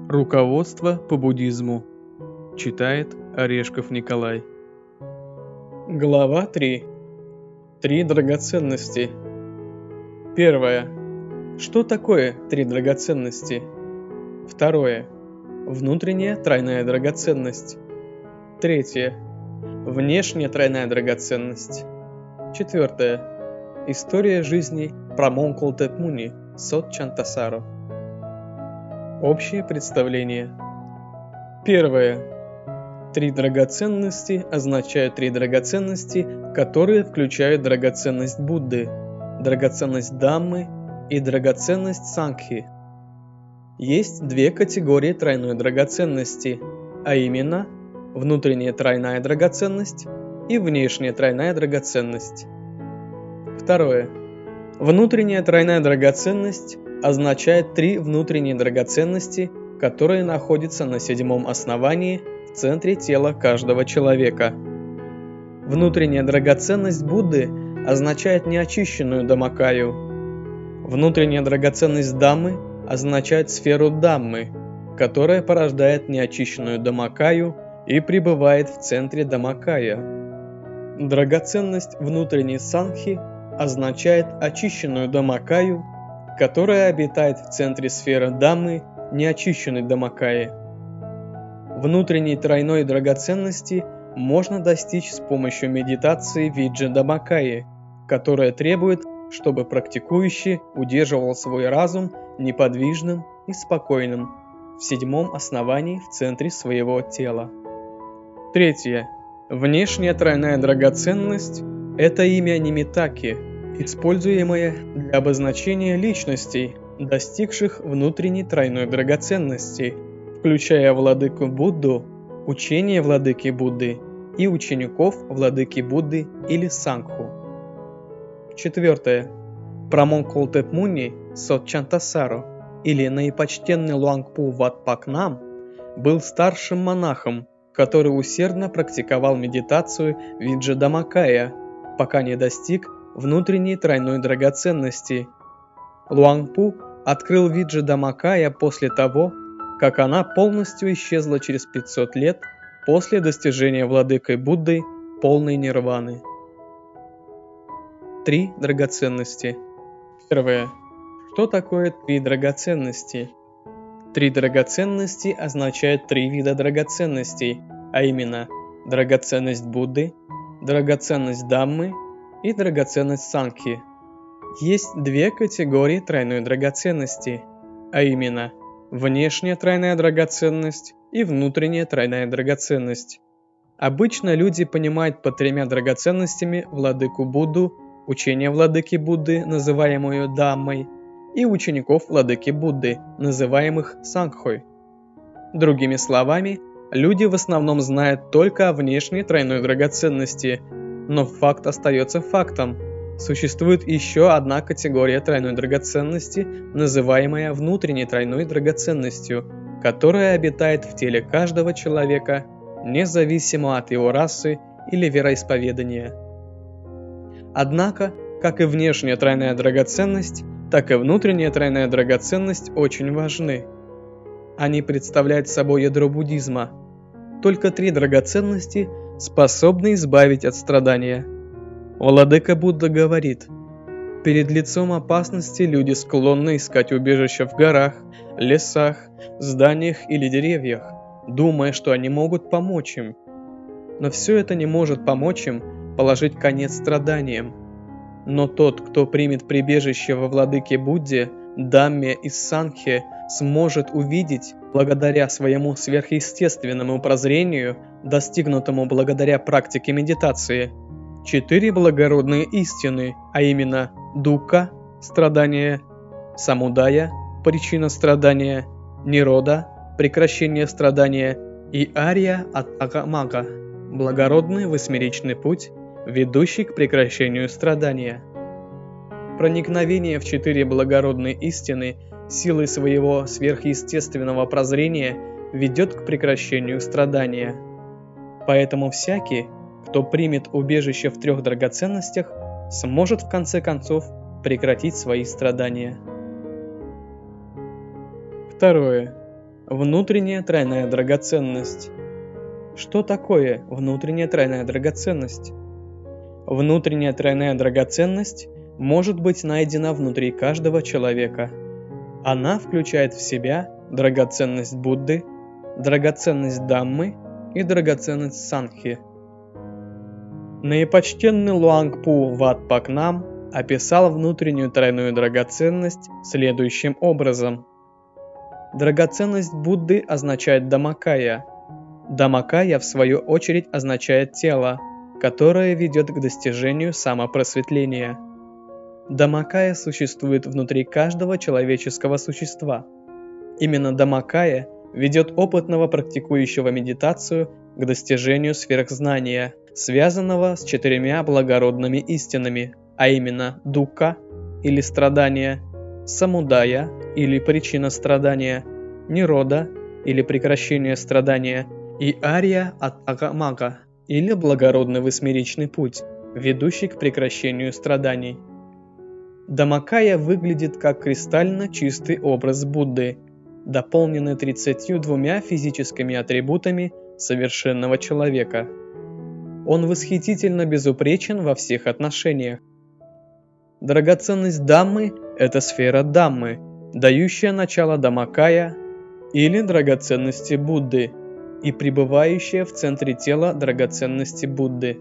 Руководство по буддизму. Читает Орешков Николай. Глава 3. Три драгоценности. Первое. Что такое три драгоценности? Второе. Внутренняя тройная драгоценность. Третье. Внешняя тройная драгоценность. Четвертое. История жизни Прамонкол Тепмуни Сотчантасаро. Общее представление. Первое. Три драгоценности означают три драгоценности, которые включают драгоценность Будды, драгоценность Даммы и драгоценность Сангхи. Есть две категории тройной драгоценности, а именно внутренняя тройная драгоценность и внешняя тройная драгоценность. Второе. Внутренняя тройная драгоценность означает три внутренние драгоценности, которые находятся на седьмом основании в центре тела каждого человека. Внутренняя драгоценность Будды означает неочищенную Даммакаю. Внутренняя драгоценность Даммы означает сферу Даммы, которая порождает неочищенную Даммакаю и пребывает в центре Даммакая. Драгоценность внутренней Сангхи означает очищенную Даммакаю, которая обитает в центре сферы Даммы, неочищенной Даммакаи. Внутренней тройной драгоценности можно достичь с помощью медитации Виджа Даммакаи, которая требует, чтобы практикующий удерживал свой разум неподвижным и спокойным в седьмом основании в центре своего тела. Третье. Внешняя тройная драгоценность – это имя Нимитаки, используемое для обозначения личностей, достигших внутренней тройной драгоценности, включая владыку Будду, учение владыки Будды и учеников владыки Будды или Сангху. Четвертое. Прамонкол Тепмуни Сотчантасаро, или наипочтенный Луангпу Ватпакнам, был старшим монахом, который усердно практиковал медитацию Виджа Даммакая, пока не достиг внутренней тройной драгоценности. Луангпу открыл Виджа Даммакая после того, как она полностью исчезла через 500 лет после достижения владыкой Буддой полной нирваны. Три драгоценности. Первое. Что такое три драгоценности? Три драгоценности означают три вида драгоценностей, а именно драгоценность Будды, драгоценность Даммы и драгоценность Сангхи. Есть две категории тройной драгоценности, а именно внешняя тройная драгоценность и внутренняя тройная драгоценность. Обычно люди понимают под тремя драгоценностями владыку Будду, учение владыки Будды, называемую Даммой, и учеников владыки Будды, называемых Сангхой. Другими словами, люди в основном знают только о внешней тройной драгоценности, но факт остается фактом. Существует еще одна категория тройной драгоценности, называемая внутренней тройной драгоценностью, которая обитает в теле каждого человека, независимо от его расы или вероисповедания. Однако, как и внешняя тройная драгоценность, так и внутренняя тройная драгоценность очень важны. Они представляют собой ядро буддизма. Только три драгоценности способны избавить от страдания. Владыка Будда говорит: перед лицом опасности люди склонны искать убежище в горах, лесах, зданиях или деревьях, думая, что они могут помочь им. Но все это не может помочь им положить конец страданиям. Но тот, кто примет прибежище во владыке Будде, Дамме и Сангхе, сможет увидеть, благодаря своему сверхъестественному прозрению, достигнутому благодаря практике медитации, четыре благородные истины, а именно Дукха – страдание, Самудая – причина страдания, Нирода – прекращение страдания и Ария Аттакамага – благородный восьмеричный путь, ведущий к прекращению страдания. Проникновение в четыре благородные истины силой своего сверхъестественного прозрения ведет к прекращению страдания. Поэтому всякий, кто примет убежище в трех драгоценностях, сможет в конце концов прекратить свои страдания. Второе. Внутренняя тройная драгоценность. Что такое внутренняя тройная драгоценность? Внутренняя тройная драгоценность может быть найдена внутри каждого человека. Она включает в себя драгоценность Будды, драгоценность Даммы и драгоценность Сангхи. Наипочтенный Луангпу Ватпакнам описал внутреннюю тройную драгоценность следующим образом. Драгоценность Будды означает Даммакая. Даммакая, в свою очередь, означает тело, которое ведет к достижению самопросветления. Даммакая существует внутри каждого человеческого существа. Именно Даммакая ведет опытного практикующего медитацию к достижению сверхзнания, связанного с 4 благородными истинами, а именно дукха или страдания, самудая или причина страдания, нирода или прекращение страдания и ария от агамага или благородный восьмеричный путь, ведущий к прекращению страданий. Даммакая выглядит как кристально чистый образ Будды, дополненный 32 физическими атрибутами совершенного человека. Он восхитительно безупречен во всех отношениях. Драгоценность Даммы – это сфера Даммы, дающая начало Даммакая или драгоценности Будды и пребывающая в центре тела драгоценности Будды.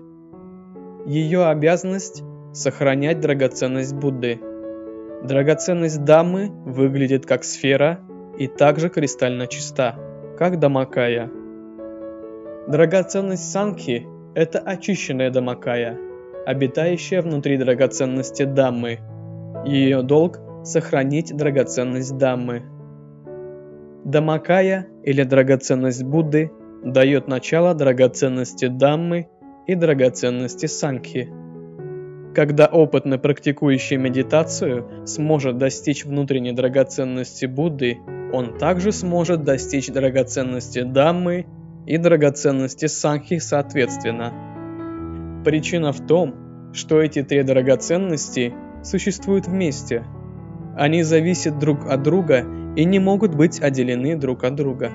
Ее обязанность – сохранять драгоценность Будды. Драгоценность Даммы выглядит как сфера и также кристально чиста, как Даммакая. Драгоценность Сангхи – это очищенная Даммакая, обитающая внутри драгоценности Даммы. Ее долг – сохранить драгоценность Даммы. Даммакая или драгоценность Будды дает начало драгоценности Даммы и драгоценности Сангхи. Когда опытный практикующий медитацию сможет достичь внутренней драгоценности Будды, он также сможет достичь драгоценности Даммы и драгоценности Сангхи соответственно. Причина в том, что эти 3 драгоценности существуют вместе. Они зависят друг от друга и не могут быть отделены друг от друга.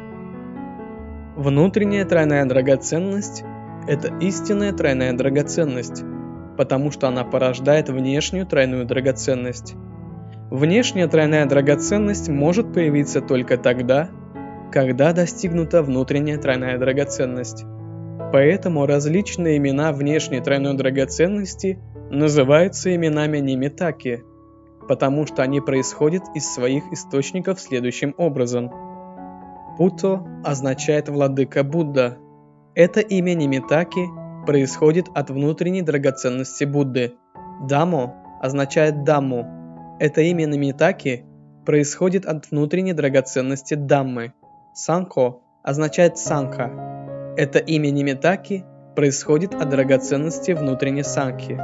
Внутренняя тройная драгоценность – это истинная тройная драгоценность, потому что она порождает внешнюю тройную драгоценность. Внешняя тройная драгоценность может появиться только тогда, когда достигнута внутренняя тройная драгоценность. Поэтому различные имена внешней тройной драгоценности называются именами Нимитаки, потому что они происходят из своих источников следующим образом. Путо означает «владыка Будда». Это имя Нимитаки происходит от внутренней драгоценности Будды. Дамо означает Дамму. Это имя Нимитаки происходит от внутренней драгоценности Даммы. Санко означает Сангха. Это имя Нимитаки происходит от драгоценности внутренней Сангхи.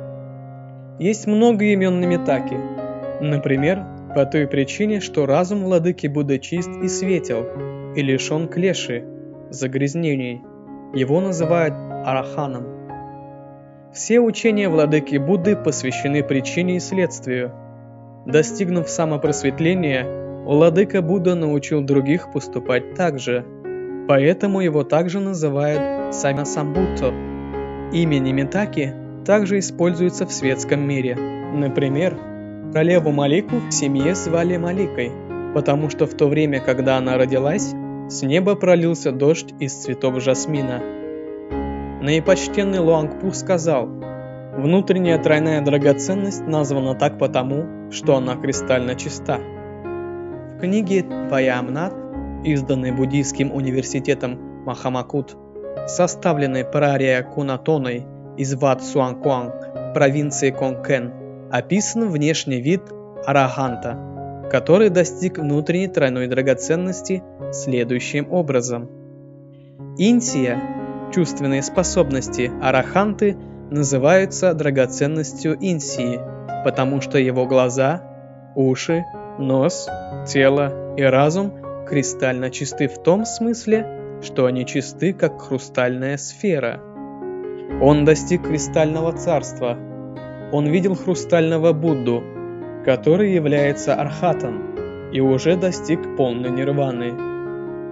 Есть много имен Нимитаки. Например, по той причине, что разум владыки Будды чист и светел, и лишен клеши, загрязнений. Его называют Араханом. Все учения владыки Будды посвящены причине и следствию. Достигнув самопросветления, владыка Будда научил других поступать так же. Поэтому его также называют Самасамбутто. Имя Нимитаки также используется в светском мире. Например, королеву Малику в семье звали Маликой, потому что в то время, когда она родилась, с неба пролился дождь из цветов жасмина. Наипочтенный Луангпу сказал: «Внутренняя тройная драгоценность названа так потому, что она кристально чиста». В книге Ваямнат, изданной буддийским университетом Махамакут, составленной Прария Кунатоной из Ват Суанкуанг, провинции Конкен, описан внешний вид араханта, который достиг внутренней тройной драгоценности следующим образом. Инсия, чувственные способности араханты, называются драгоценностью инсии, потому что его глаза, уши, нос, тело и разум кристально чисты в том смысле, что они чисты, как хрустальная сфера. Он достиг кристального царства. Он видел хрустального Будду, который является архатом, и уже достиг полной нирваны.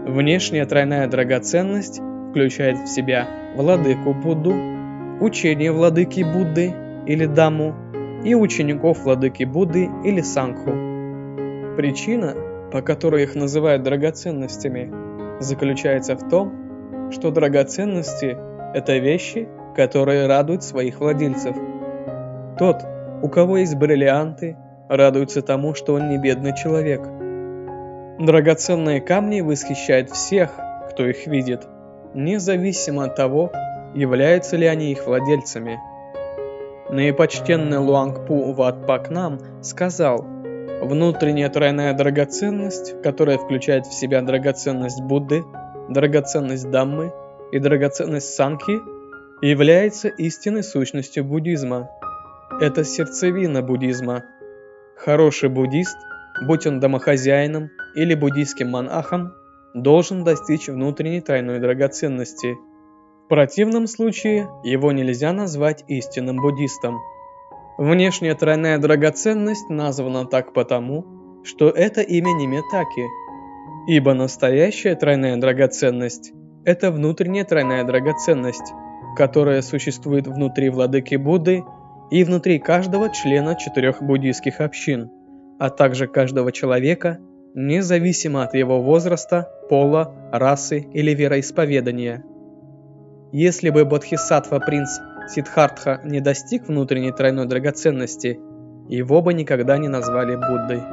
Внешняя тройная драгоценность включает в себя владыку Будду, учение владыки Будды или Дамму и учеников владыки Будды или Сангху. Причина, по которой их называют драгоценностями, заключается в том, что драгоценности – это вещи, которые радуют своих владельцев. Тот, у кого есть бриллианты, радуется тому, что он не бедный человек. Драгоценные камни восхищают всех, кто их видит, независимо от того, являются ли они их владельцами. Наипочтенный Луангпу Ватпакнам сказал: внутренняя тройная драгоценность, которая включает в себя драгоценность Будды, драгоценность Даммы и драгоценность Сангхи, является истинной сущностью буддизма. Это сердцевина буддизма. Хороший буддист, будь он домохозяином или буддийским монахом, должен достичь внутренней тройной драгоценности. В противном случае его нельзя назвать истинным буддистом. Внешняя тройная драгоценность названа так потому, что это имя Нимитаки, ибо настоящая тройная драгоценность – это внутренняя тройная драгоценность, которая существует внутри владыки Будды и внутри каждого члена 4 буддийских общин, а также каждого человека, независимо от его возраста, пола, расы или вероисповедания. Если бы бодхисаттва принц Сиддхартха не достиг внутренней тройной драгоценности, его бы никогда не назвали Буддой.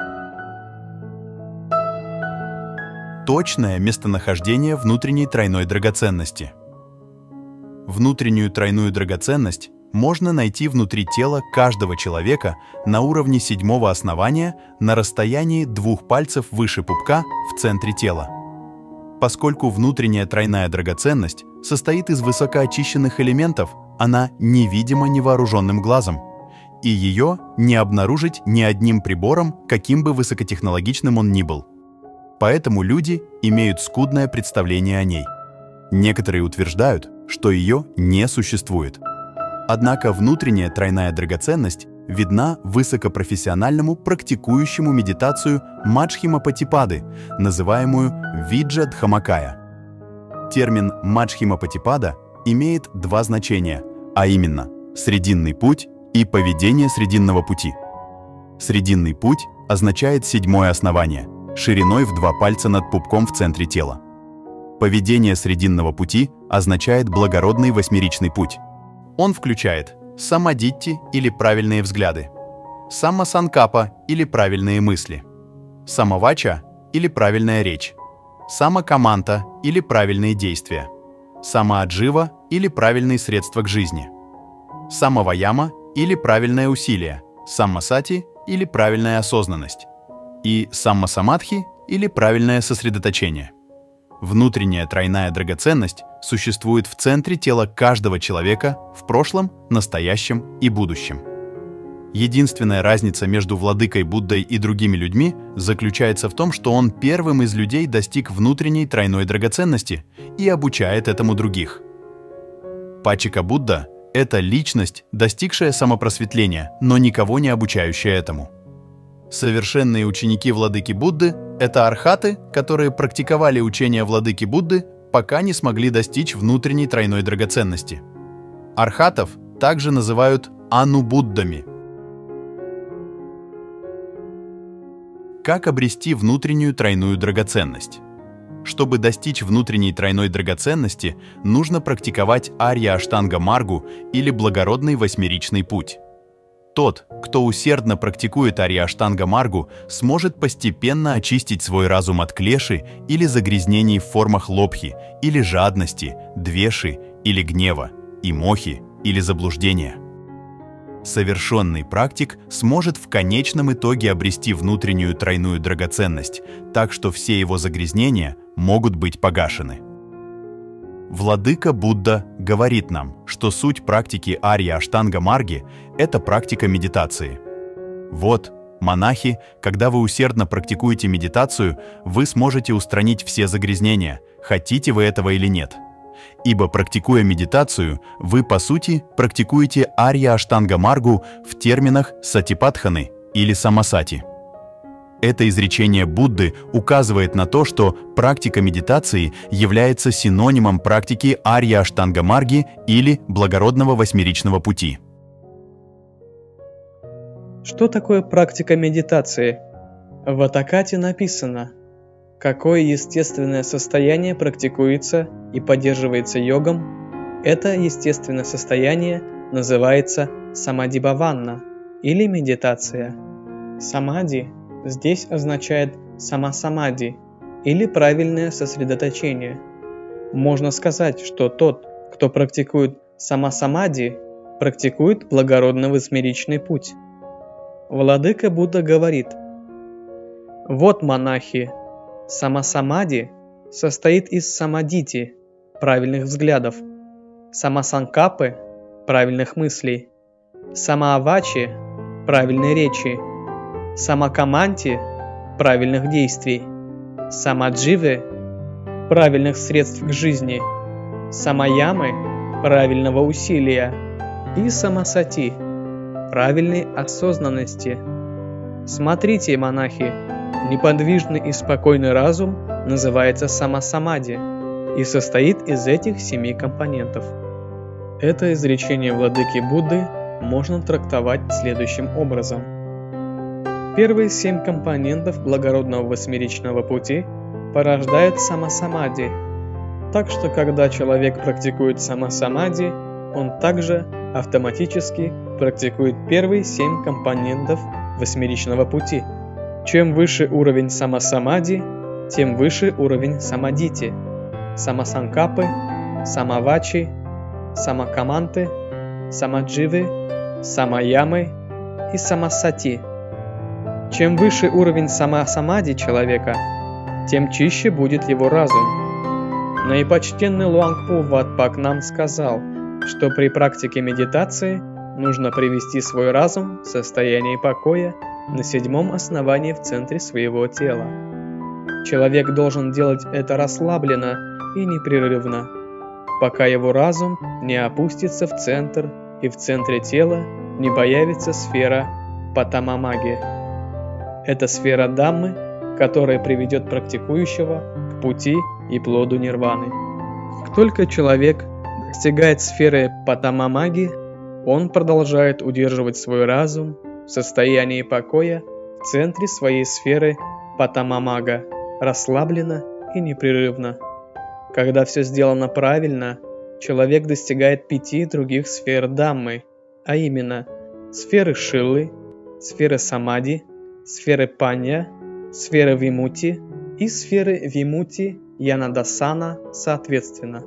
Точное местонахождение внутренней тройной драгоценности. Внутреннюю тройную драгоценность можно найти внутри тела каждого человека на уровне 7-го основания на расстоянии 2 пальцев выше пупка в центре тела. Поскольку внутренняя тройная драгоценность состоит из высокоочищенных элементов, она невидима невооруженным глазом, и ее не обнаружить ни одним прибором, каким бы высокотехнологичным он ни был. Поэтому люди имеют скудное представление о ней. Некоторые утверждают, что ее не существует. Однако внутренняя тройная драгоценность видна высокопрофессиональному практикующему медитацию Маджхимапатипады, называемую Виджа Дхамакая. Термин Маджхимапатипада имеет 2 значения, а именно «срединный путь» и «поведение срединного пути». Срединный путь означает 7-е основание, шириной в 2 пальца над пупком в центре тела. Поведение срединного пути означает благородный 8-ричный путь. Он включает самадитти или правильные взгляды, самасанкапа или правильные мысли, самавача или правильная речь, самакаманта или правильные действия, самааджива или правильные средства к жизни, самаваяма или правильное усилие, саммасати или правильная осознанность и саммасамадхи или правильное сосредоточение. Внутренняя тройная драгоценность существует в центре тела каждого человека в прошлом, настоящем и будущем. Единственная разница между владыкой Буддой и другими людьми заключается в том, что он первым из людей достиг внутренней тройной драгоценности и обучает этому других. Паччика Будда – это личность, достигшая самопросветления, но никого не обучающая этому. Совершенные ученики владыки Будды – это архаты, которые практиковали учение владыки Будды, пока не смогли достичь внутренней тройной драгоценности. Архатов также называют анубуддами. Как обрести внутреннюю тройную драгоценность? Чтобы достичь внутренней тройной драгоценности, нужно практиковать Арья-Аштанга-Маргу или благородный 8-ричный путь. Тот, кто усердно практикует Арья-Аштанга-Маргу, сможет постепенно очистить свой разум от клеши или загрязнений в формах лобхи, или жадности, двеши, или гнева, и мохи, или заблуждения. Совершенный практик сможет в конечном итоге обрести внутреннюю тройную драгоценность, так что все его загрязнения могут быть погашены. Владыка Будда говорит нам, что суть практики Арья-Аштанга-Марги – это практика медитации. Вот, монахи, когда вы усердно практикуете медитацию, вы сможете устранить все загрязнения, хотите вы этого или нет. Ибо, практикуя медитацию, вы, по сути, практикуете Арья-Аштанга-Маргу в терминах сатипатханы или самасати. Это изречение Будды указывает на то, что практика медитации является синонимом практики Арья-Аштанга-марги или благородного восьмеричного пути. Что такое практика медитации? В Атакате написано, какое естественное состояние практикуется и поддерживается йогом. Это естественное состояние называется самадхибаванна или медитация. Самади здесь означает самасамади или правильное сосредоточение. Можно сказать, что тот, кто практикует самасамади, практикует благородный восьмеричный путь. Владыка Будда говорит: вот монахи, самасамади состоит из самадити, правильных взглядов, самасанкапы, правильных мыслей, самаавачи, правильной речи, самакаманти, правильных действий, самадживы, правильных средств к жизни, самаямы, правильного усилия и самасати, правильной осознанности. Смотрите, монахи, неподвижный и спокойный разум называется самасамади и состоит из этих 7 компонентов. Это изречение владыки Будды можно трактовать следующим образом. Первые 7 компонентов благородного восьмеричного пути порождают самасамади, так что когда человек практикует самасамади, он также автоматически практикует первые 7 компонентов восьмеричного пути. Чем выше уровень самасамади, тем выше уровень самадити, самасанкапы, самавачи, самакаманты, самадживы, самаямы и самасати. Чем выше уровень самасамади человека, тем чище будет его разум. Наипочтенный Луангпо Ватпак нам сказал, что при практике медитации нужно привести свой разум в состояние покоя на 7-м основании в центре своего тела. Человек должен делать это расслабленно и непрерывно, пока его разум не опустится в центр и в центре тела не появится сфера Патамамаги. Это сфера Даммы, которая приведет практикующего к пути и плоду нирваны. Как только человек достигает сферы Патамамаги, он продолжает удерживать свой разум в состоянии покоя в центре своей сферы Патамамага, расслабленно и непрерывно. Когда все сделано правильно, человек достигает 5 других сфер Даммы, а именно сферы Шиллы, сферы Самади, сферы Панья, сферы Вимути и сферы Вимути Янадасана соответственно.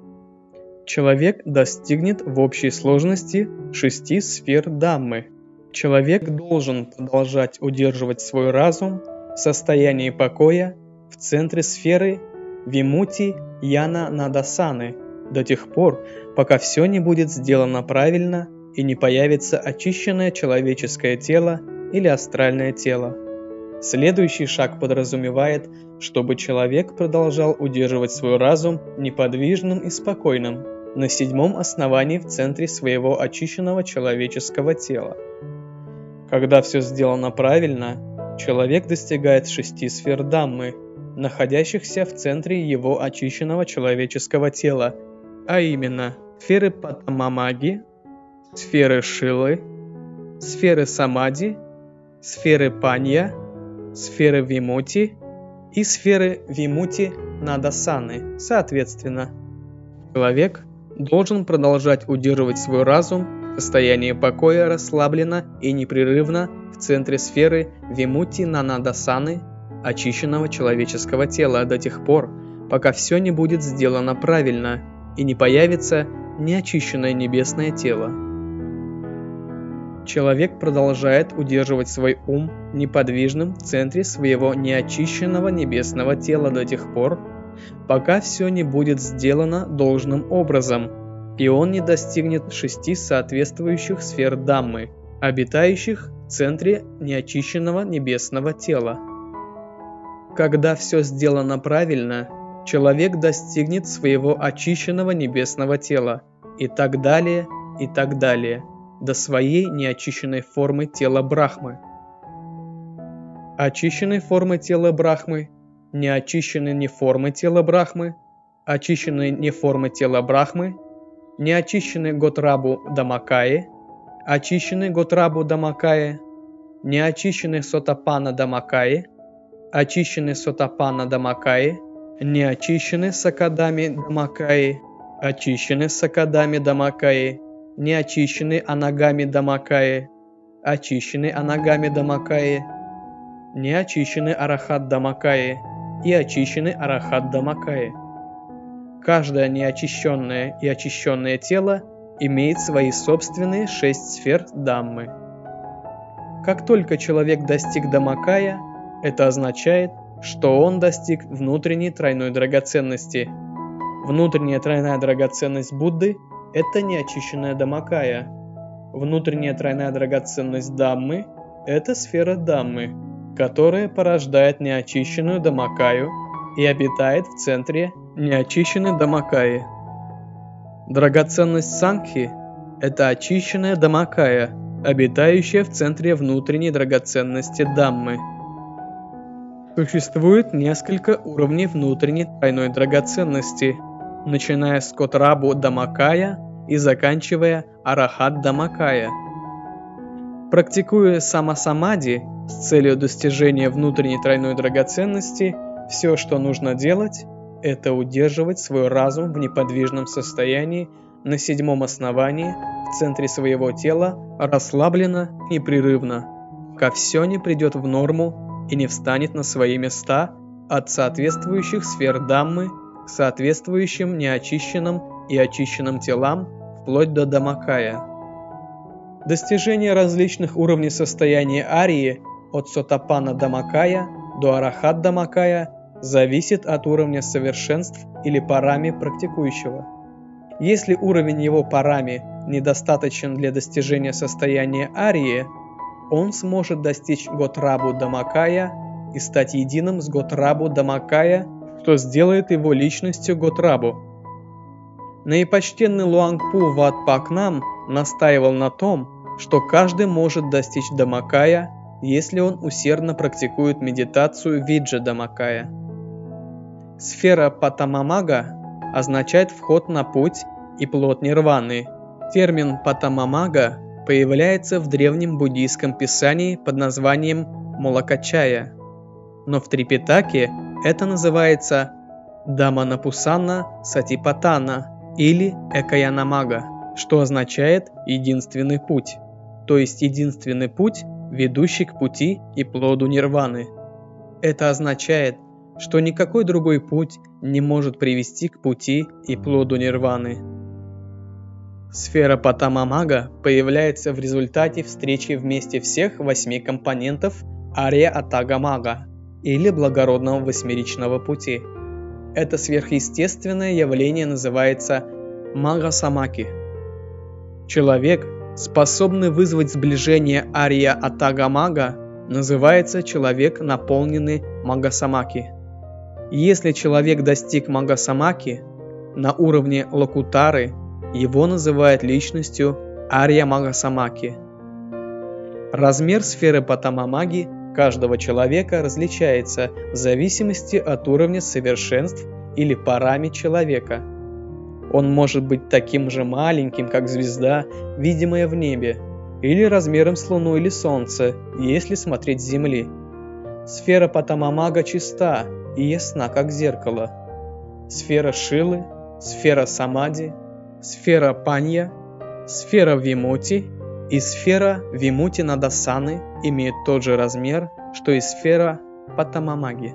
Человек достигнет в общей сложности 6 сфер Даммы. Человек должен продолжать удерживать свой разум в состоянии покоя в центре сферы Вимути Янадасаны до тех пор, пока все не будет сделано правильно и не появится очищенное человеческое тело или астральное тело. Следующий шаг подразумевает, чтобы человек продолжал удерживать свой разум неподвижным и спокойным на 7-м основании в центре своего очищенного человеческого тела. Когда все сделано правильно, человек достигает 6 сфер Даммы, находящихся в центре его очищенного человеческого тела, а именно сферы Патамамаги, сферы Шиллы, сферы Самади, сферы Панья, сферы Вимути и сферы Вимути Надасаны соответственно. Человек должен продолжать удерживать свой разум в состоянии покоя расслабленно и непрерывно в центре сферы Вимути Надасаны, очищенного человеческого тела до тех пор, пока все не будет сделано правильно и не появится неочищенное небесное тело. Человек продолжает удерживать свой ум неподвижным в центре своего неочищенного небесного тела до тех пор, пока все не будет сделано должным образом, и он не достигнет 6 соответствующих сфер Даммы, обитающих в центре неочищенного небесного тела. Когда все сделано правильно, человек достигнет своего очищенного небесного тела, и так далее, до своей неочищенной формы тела Брахмы. очищенной формы тела Брахмы, неочищенной неформы тела Брахмы, очищенной неформы тела Брахмы, неочищенной Готрабу Дамакаи, очищенной Готрабу Дамакаи, неочищенной Сотапана Дамакаи, очищенный Сотапана Дамакаи, неочищенный Сакадами Дамакаи, очищенный Сакадами Дамакаи, неочищенный Анагами Дамакаи, очищенный Анагами Дамакаи, неочищенный Арахат Дамакаи и очищенный Арахат Дамакаи. Каждое неочищенное и очищенное тело имеет свои собственные 6 сфер Даммы. Как только человек достиг Дамакая, это означает, что он достиг внутренней тройной драгоценности. Внутренняя тройная драгоценность Будды – это неочищенная Дамакая. Внутренняя тройная драгоценность Даммы – это сфера Даммы, которая порождает неочищенную Дамакаю и обитает в центре неочищенной Дамакаи. Драгоценность Сангхи – это очищенная Дамакая, обитающая в центре внутренней драгоценности Даммы. Существует несколько уровней внутренней тройной драгоценности, начиная с Котрабу Дамакая и заканчивая Арахат Дамакая. Практикуя самасамади с целью достижения внутренней тройной драгоценности, все, что нужно делать, это удерживать свой разум в неподвижном состоянии на 7-м основании в центре своего тела расслабленно и непрерывно, пока все не придет в норму и не встанет на свои места от соответствующих сфер Даммы к соответствующим неочищенным и очищенным телам вплоть до Дамакая. Достижение различных уровней состояния арии от Сотапана Дамакая до Арахат Дамакая зависит от уровня совершенств или парами практикующего. Если уровень его парами недостаточен для достижения состояния арии, он сможет достичь Готрабу Дамакая и стать единым с Готрабу Дамакая, что сделает его личностью Готрабу. Наипочтенный Луангпу Ватпакнам настаивал на том, что каждый может достичь Дамакая, если он усердно практикует медитацию Виджа Дамакая. Сфера Патамамага означает вход на путь и плод нирваны. Термин Патамамага появляется в древнем буддийском писании под названием Молокачая, но в Трипитаке это называется Даманапусанна Сатипатана или Экаянамага, что означает «единственный путь», то есть единственный путь, ведущий к пути и плоду нирваны. Это означает, что никакой другой путь не может привести к пути и плоду нирваны. Сфера Патамамага появляется в результате встречи вместе всех 8 компонентов Ария-Атага-Мага или благородного восьмеричного пути. Это сверхъестественное явление называется Мага-Самаки. Человек, способный вызвать сближение Ария-Атага-Мага, называется человек, наполненный Мага-Самаки. Если человек достиг Мага-Самаки на уровне Локутары, его называют личностью Ария-Мага-Самаки. Размер сферы Патамамаги каждого человека различается в зависимости от уровня совершенств или парами человека. Он может быть таким же маленьким, как звезда, видимая в небе, или размером с Луну или Солнце, если смотреть с Земли. Сфера Патамамага чиста и ясна, как зеркало. Сфера Шилы, сфера Самади, сфера Панья, сфера Вимути и сфера Вимути Надасаны имеют тот же размер, что и сфера Патамамаги.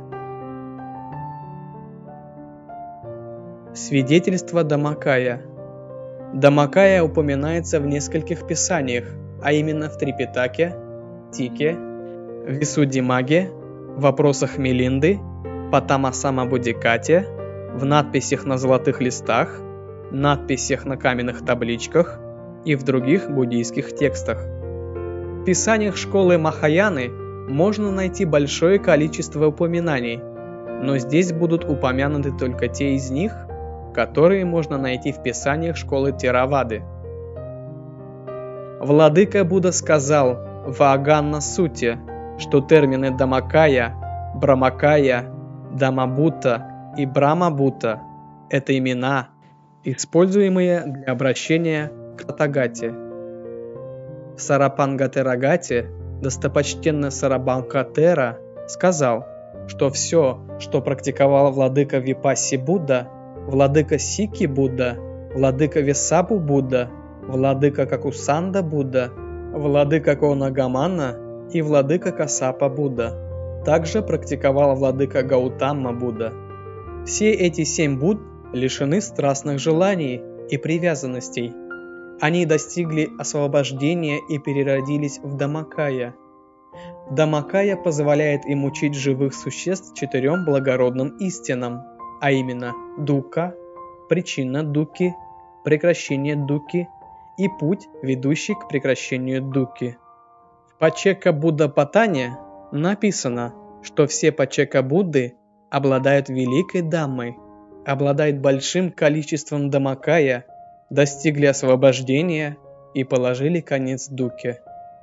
Свидетельство Дамакая. Дамакая упоминается в нескольких писаниях, а именно в Трипитаке, Тике, Висуддхимагге, в вопросах Милинды, Патамасамабудикате, в надписях на золотых листах, надписях на каменных табличках и в других буддийских текстах. В писаниях школы Махаяны можно найти большое количество упоминаний, но здесь будут упомянуты только те из них, которые можно найти в писаниях школы Теравады. Владыка Будда сказал в Аганна Сутте, что термины Дамакая, Брамакая, Дамабута и Брамабута – это имена, используемые для обращения к Татагате. В Сарапангатарагате достопочтенный Сарабанкатера сказал, что все, что практиковал владыка Випасси Будда, владыка Сикхи Будда, владыка Весапу Будда, владыка Какусанда Будда, владыка Конагамана и владыка Касапа Будда, также практиковал владыка Гаутама Будда. Все эти 7 Будд лишены страстных желаний и привязанностей. Они достигли освобождения и переродились в Дамакая. Дамакая позволяет им учить живых существ 4 благородным истинам, а именно дука, причина дуки, прекращение дуки и путь, ведущий к прекращению дуки. В Пачека Будда Патане написано, что все Пачека Будды обладают великой Даммой, обладают большим количеством Дамакая, достигли освобождения и положили конец дуке.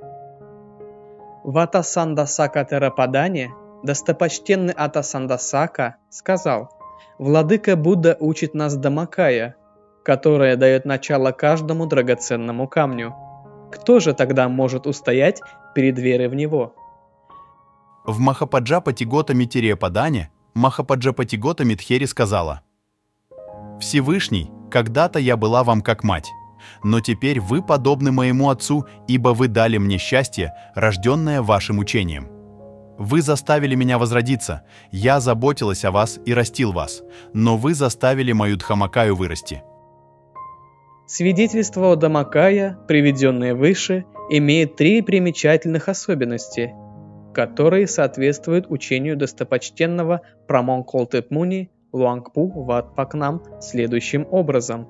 В Атасандасака Терападане достопочтенный Атасандасака сказал: «Владыка Будда учит нас Дамакая, которая дает начало каждому драгоценному камню. Кто же тогда может устоять перед верой в него?» В Махападжапати Митире-Падане Махападжапати Митхери сказала: «Всевышний, когда-то я была вам как мать, но теперь вы подобны моему отцу, ибо вы дали мне счастье, рожденное вашим учением. Вы заставили меня возродиться, я заботилась о вас и растил вас, но вы заставили мою Дхамакаю вырасти». Свидетельство о Дамакая, приведенное выше, имеет 3 примечательных особенности, которые соответствуют учению достопочтенного Прамонколтеп-Муни Луангпу Ватпакнам следующим образом.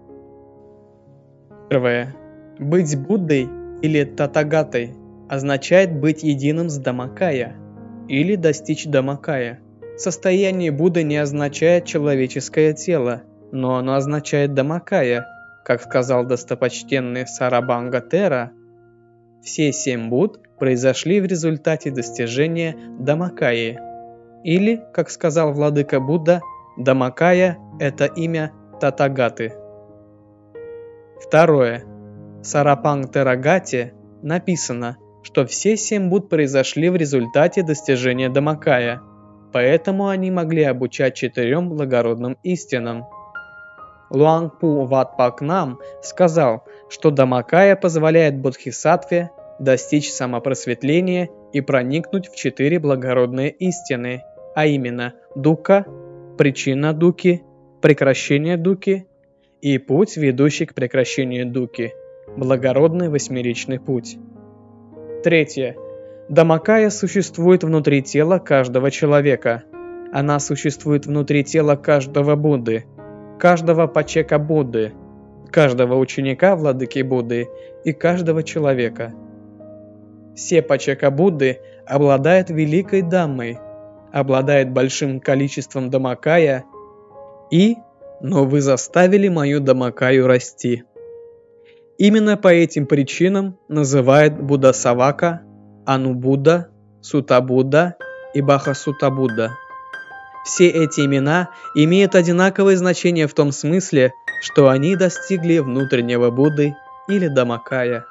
Первое. Быть Буддой или Татагатой означает быть единым с Дамакая или достичь Дамакая. Состояние Будды не означает человеческое тело, но оно означает Дамакая. Как сказал достопочтенный Сарабангатера, все 7 Будд произошли в результате достижения Дамакаи. Или, как сказал владыка Будда, Дамакая – это имя Татагаты. Второе. В Сарапангатарагате написано, что все 7 Будд произошли в результате достижения Дамакая, поэтому они могли обучать 4 благородным истинам. Луангпу Ватпакнам сказал, что Дамакая позволяет Бодхисаттве достичь самопросветления и проникнуть в 4 благородные истины, а именно дука, причина дуки, прекращение дуки и путь, ведущий к прекращению дуки, благородный 8-ричный путь. Третье. Дамакая существует внутри тела каждого человека. Она существует внутри тела каждого Будды, каждого Пачека Будды, каждого ученика владыки Будды и каждого человека. Все Пачека Будды обладают великой Даммой, обладают большим количеством Дамакая но вы заставили мою Дамакаю расти. Именно по этим причинам называют Буддасавака, Анубудда, Сутабудда и Бахасутабудда. Все эти имена имеют одинаковое значение в том смысле, что они достигли внутреннего Будды или Дамакая.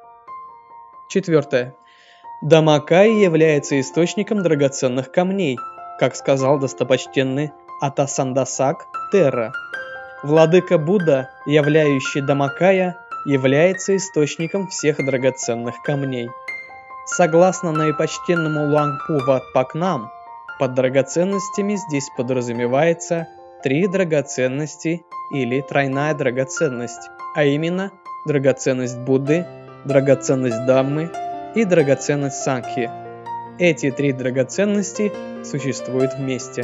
Четвертое. Дамакая является источником драгоценных камней, как сказал достопочтенный Атасандасак Терра. Владыка Будда, являющий Дамакая, является источником всех драгоценных камней. Согласно наипочтенному Луангпу Ватпакнам, под драгоценностями здесь подразумевается 3 драгоценности или тройная драгоценность, а именно драгоценность Будды, драгоценность Даммы и драгоценность Сангхи. Эти 3 драгоценности существуют вместе.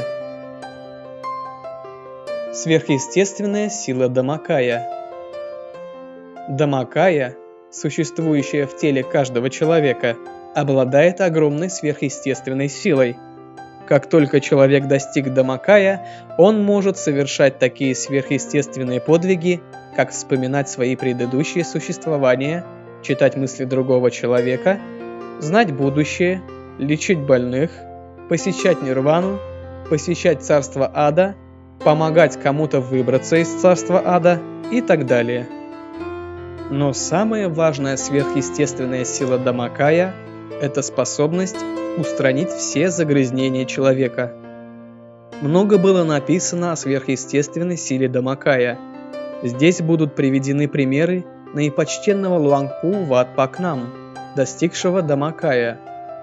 Сверхъестественная сила Дамакая. Дамакая, существующая в теле каждого человека, обладает огромной сверхъестественной силой. Как только человек достиг Дамакая, он может совершать такие сверхъестественные подвиги, как вспоминать свои предыдущие существования, читать мысли другого человека, знать будущее, лечить больных, посещать нирвану, посещать царство ада, помогать кому-то выбраться из царства ада и так далее. Но самая важная сверхъестественная сила Дамакая – это способность устранить все загрязнения человека. Много было написано о сверхъестественной силе Дамакая. Здесь будут приведены примеры наипочтенного Луангпу Ватпакнам, достигшего Дамакая.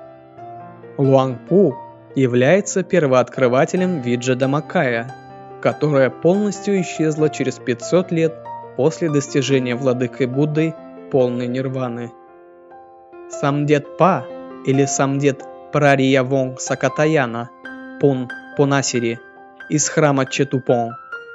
Луангпу является первооткрывателем виджа Дамакая, которая полностью исчезла через 500 лет после достижения владыкой Буддой полной нирваны. Самдет Па или Самдет Прариявонг Сакатаяна Пун Пунасири из храма Четупон,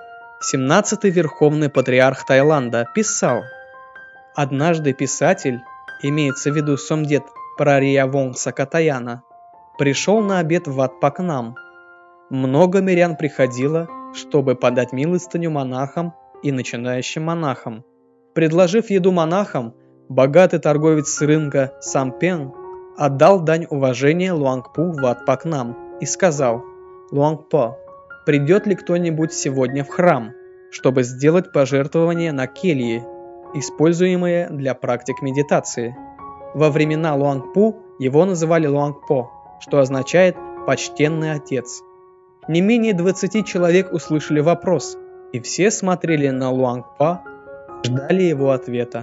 17-й верховный патриарх Таиланда, писал: «Однажды писатель, имеется в виду Самдет Прариявонг Сакатаяна, пришел на обед в Ватпакнам. Много мирян приходило, чтобы подать милостыню монахам и начинающим монахам. Предложив еду монахам, богатый торговец с рынка Сампен отдал дань уважения Луангпу Ватпакнам и сказал: «Луангпо, придет ли кто-нибудь сегодня в храм, чтобы сделать пожертвование на кельи, используемые для практик медитации?» Во времена Луангпу его называли Луангпо, что означает «почтенный отец». Не менее 20 человек услышали вопрос, и все смотрели на Луангпа, ждали его ответа.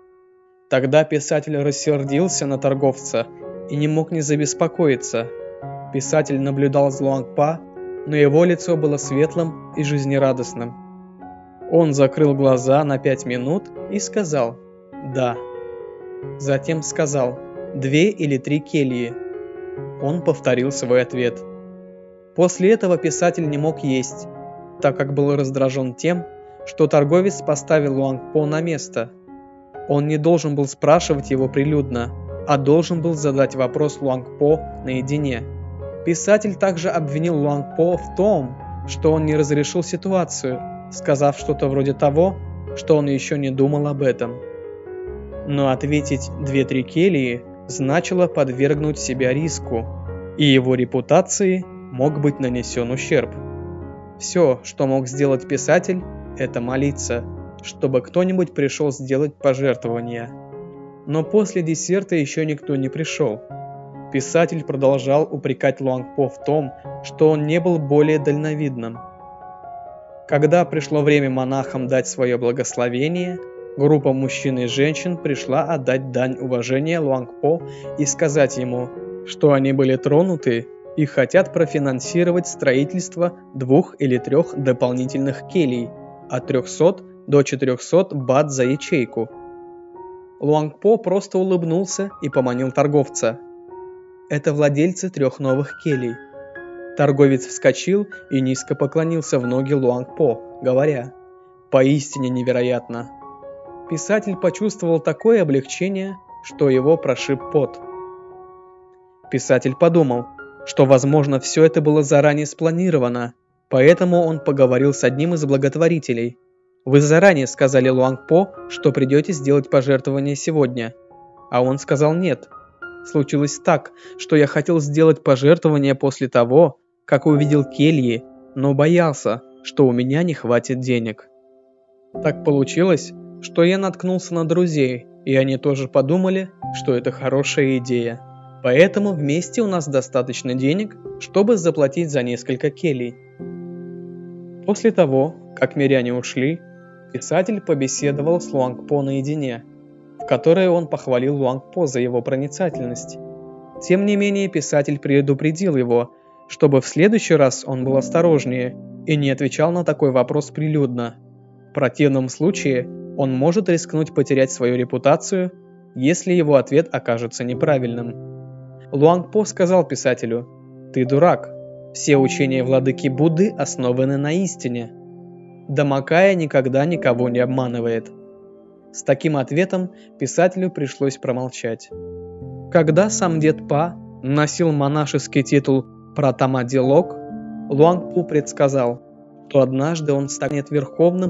Тогда писатель рассердился на торговца и не мог не забеспокоиться. Писатель наблюдал за Луангпа, но его лицо было светлым и жизнерадостным. Он закрыл глаза на 5 минут и сказал «да». Затем сказал 2 или 3 кельи. Он повторил свой ответ. После этого писатель не мог есть, так как был раздражен тем, что торговец поставил Луангпо на место. Он не должен был спрашивать его прилюдно, а должен был задать вопрос Луангпо наедине. Писатель также обвинил Луангпо в том, что он не разрешил ситуацию, сказав что-то вроде того, что он еще не думал об этом. Но ответить 2-3 кельи значило подвергнуть себя риску, и его репутации мог быть нанесен ущерб. Все, что мог сделать писатель, это молиться, чтобы кто-нибудь пришел сделать пожертвование. Но после десерта еще никто не пришел. Писатель продолжал упрекать Луангпо в том, что он не был более дальновидным. Когда пришло время монахам дать свое благословение, группа мужчин и женщин пришла отдать дань уважения Луангпо и сказать ему, что они были тронуты и хотят профинансировать строительство 2 или 3 дополнительных келий от 300 до 400 бат за ячейку. Луангпо просто улыбнулся и поманил торговца. Это владельцы 3 новых келий. Торговец вскочил и низко поклонился в ноги Луангпо, говоря: «Поистине невероятно». Писатель почувствовал такое облегчение, что его прошиб пот. Писатель подумал, что, возможно, все это было заранее спланировано, поэтому он поговорил с одним из благотворителей. «Вы заранее сказали Луангпо, что придете сделать пожертвование сегодня». А он сказал «нет». Случилось так, что я хотел сделать пожертвование после того, как увидел кельи, но боялся, что у меня не хватит денег. Так получилось, что я наткнулся на друзей, и они тоже подумали, что это хорошая идея. Поэтому вместе у нас достаточно денег, чтобы заплатить за несколько келий. После того, как миряне ушли, писатель побеседовал с Луангпо наедине, в которой он похвалил Луангпо за его проницательность. Тем не менее, писатель предупредил его, чтобы в следующий раз он был осторожнее и не отвечал на такой вопрос прилюдно. В противном случае он может рискнуть потерять свою репутацию, если его ответ окажется неправильным. Луангпо сказал писателю: «Ты дурак. Все учения владыки Будды основаны на истине. Дамакая никогда никого не обманывает». С таким ответом писателю пришлось промолчать. Когда Самдет Па носил монашеский титул Пратамадилок, Луангпу предсказал, что однажды он станет верховным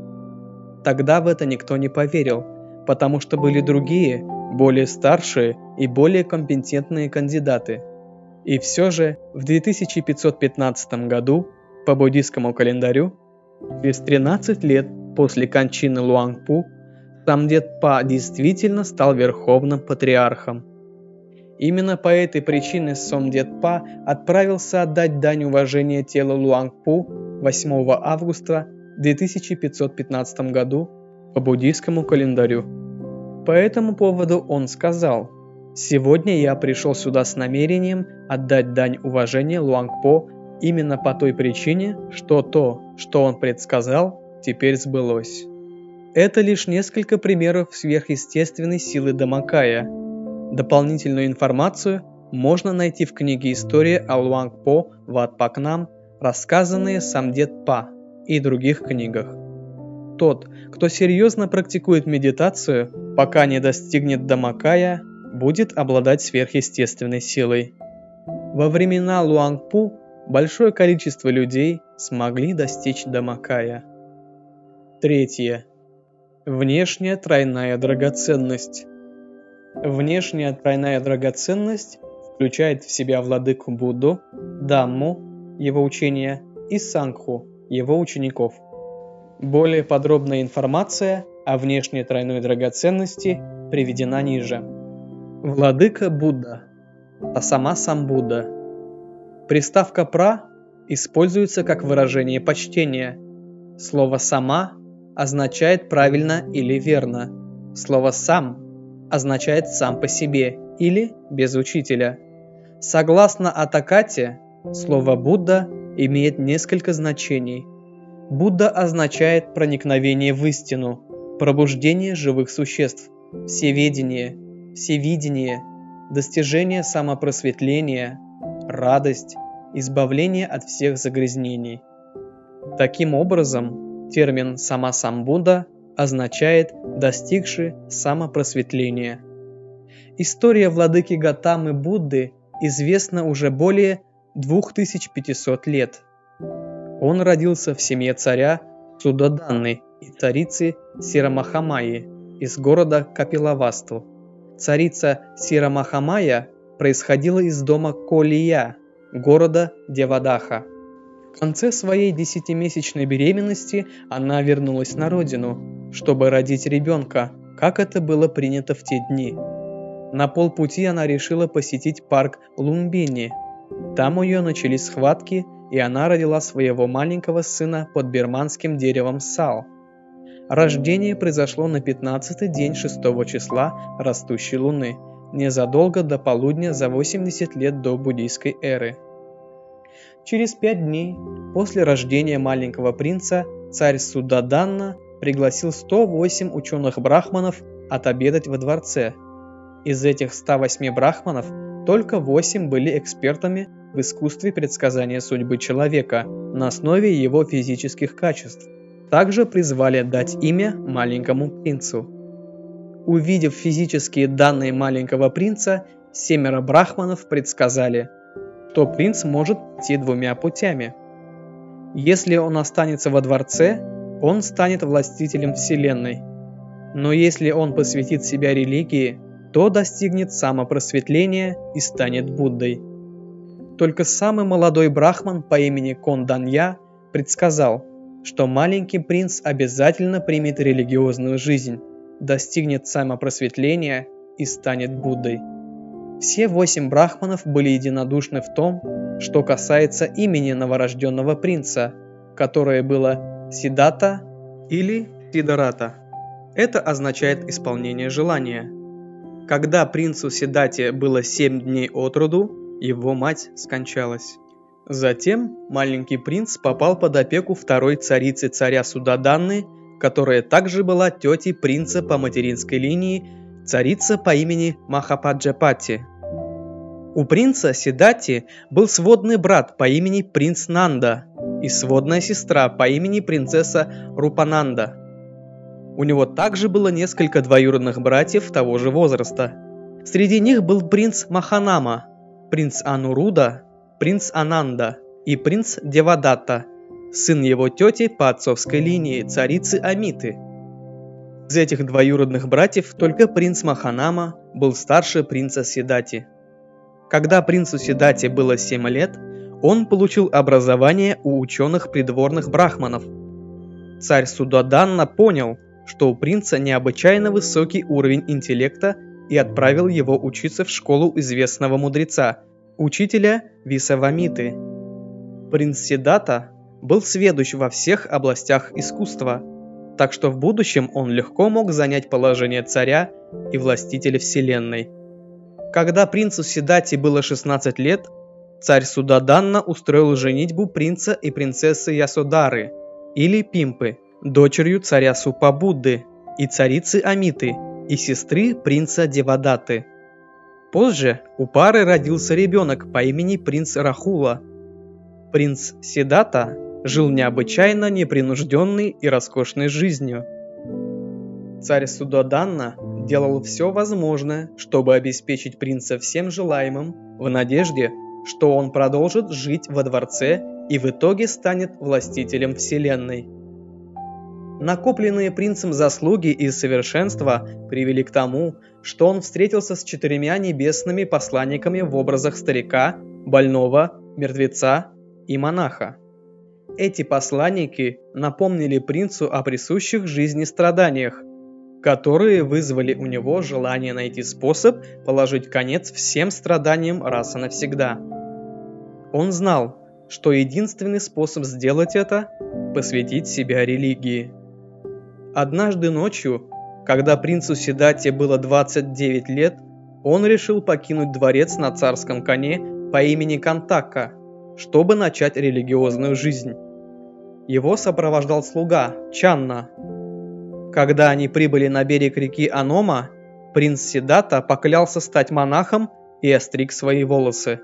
патриархом. Тогда в это никто не поверил, потому что были другие, более старшие и более компетентные кандидаты. И все же в 2515 году по буддийскому календарю, через 13 лет после кончины Луангпу, Самдет Па действительно стал верховным патриархом. Именно по этой причине Самдет Па отправился отдать дань уважения телу Луангпу 8 августа 2515 году по буддийскому календарю. По этому поводу он сказал: «Сегодня я пришел сюда с намерением отдать дань уважения Луангпо именно по той причине, что то, что он предсказал, теперь сбылось». Это лишь несколько примеров сверхъестественной силы Дамакая. Дополнительную информацию можно найти в книге «История о Луангпо Ват Пакнам», рассказанные Самдет Па, и других книгах. Тот, кто серьезно практикует медитацию, пока не достигнет Дамакая, будет обладать сверхъестественной силой. Во времена Луангпу большое количество людей смогли достичь Дамакая. Третье. Внешняя тройная драгоценность. Внешняя тройная драгоценность включает в себя владыку Будду, Дамму, его учения, и Сангху, его учеников. Более подробная информация о внешней тройной драгоценности приведена ниже. Владыка Будда, а сама сам Будда. Приставка «пра» используется как выражение почтения. Слово «сама» означает правильно или верно. Слово «сам» означает сам по себе или без учителя. Согласно Атакате, слово «Будда» имеет несколько значений. Будда означает проникновение в истину, пробуждение живых существ, всеведение, всевидение, достижение самопросветления, радость, избавление от всех загрязнений. Таким образом, термин «сама сам Будда» означает «достигший самопросветления». История владыки Готамы Будды известна уже более 2500 лет. Он родился в семье царя Судоданны и царицы Сирамахамайи из города Капилавасту. Царица Сирамахамайя происходила из дома Колия, города Девадаха. В конце своей 10-месячной беременности она вернулась на родину, чтобы родить ребенка, как это было принято в те дни. На полпути она решила посетить парк Лумбини. Там у нее начались схватки, и она родила своего маленького сына под бирманским деревом сал. Рождение произошло на 15-й день 6-го числа растущей луны, незадолго до полудня за 80 лет до буддийской эры. Через 5 дней после рождения маленького принца царь Судоданна пригласил 108 ученых-брахманов отобедать во дворце. Из этих 108 брахманов только 8 были экспертами в искусстве предсказания судьбы человека на основе его физических качеств. Также призвали дать имя маленькому принцу. Увидев физические данные маленького принца, 7 брахманов предсказали, что принц может идти 2 путями. Если он останется во дворце, он станет властителем вселенной. Но если он посвятит себя религии, то достигнет самопросветления и станет Буддой. Только самый молодой брахман по имени Конданья предсказал, что маленький принц обязательно примет религиозную жизнь, достигнет самопросветления и станет Буддой. Все 8 брахманов были единодушны в том, что касается имени новорожденного принца, которое было Сиддата или Сиддарата. Это означает исполнение желания. Когда принцу Сиддате было 7 дней от роду, его мать скончалась. Затем маленький принц попал под опеку второй царицы царя Судоданны, которая также была тетей принца по материнской линии, царица по имени Махападжапати. У принца Сиддати был сводный брат по имени принц Нанда и сводная сестра по имени принцесса Рупананда. У него также было несколько двоюродных братьев того же возраста. Среди них был принц Маханама, принц Ануруда, принц Ананда и принц Девадатта, сын его тети по отцовской линии, царицы Амиты. Из этих двоюродных братьев только принц Маханама был старше принца Сиддати. Когда принцу Сиддати было 7 лет, он получил образование у ученых придворных брахманов. Царь Судоданна понял, что у принца необычайно высокий уровень интеллекта, и отправил его учиться в школу известного мудреца, учителя Висавамиты. Принц Сиддата был сведущ во всех областях искусства, так что в будущем он легко мог занять положение царя и властителя вселенной. Когда принцу Сиддати было 16 лет, царь Судоданна устроил женитьбу принца и принцессы Ясодары, или Пимпы, дочерью царя Супабудды и царицы Амиты, и сестры принца Девадаты. Позже у пары родился ребенок по имени принц Рахула. Принц Сиддата жил необычайно непринужденной и роскошной жизнью. Царь Судоданна делал все возможное, чтобы обеспечить принца всем желаемым, в надежде, что он продолжит жить во дворце и в итоге станет властителем вселенной. Накопленные принцем заслуги и совершенства привели к тому, что он встретился с 4 небесными посланниками в образах старика, больного, мертвеца и монаха. Эти посланники напомнили принцу о присущих жизни страданиях, которые вызвали у него желание найти способ положить конец всем страданиям раз и навсегда. Он знал, что единственный способ сделать это – посвятить себя религии. Однажды ночью, когда принцу Сиддати было 29 лет, он решил покинуть дворец на царском коне по имени Кантака, чтобы начать религиозную жизнь. Его сопровождал слуга Чанна. Когда они прибыли на берег реки Анома, принц Сиддата поклялся стать монахом и остриг свои волосы.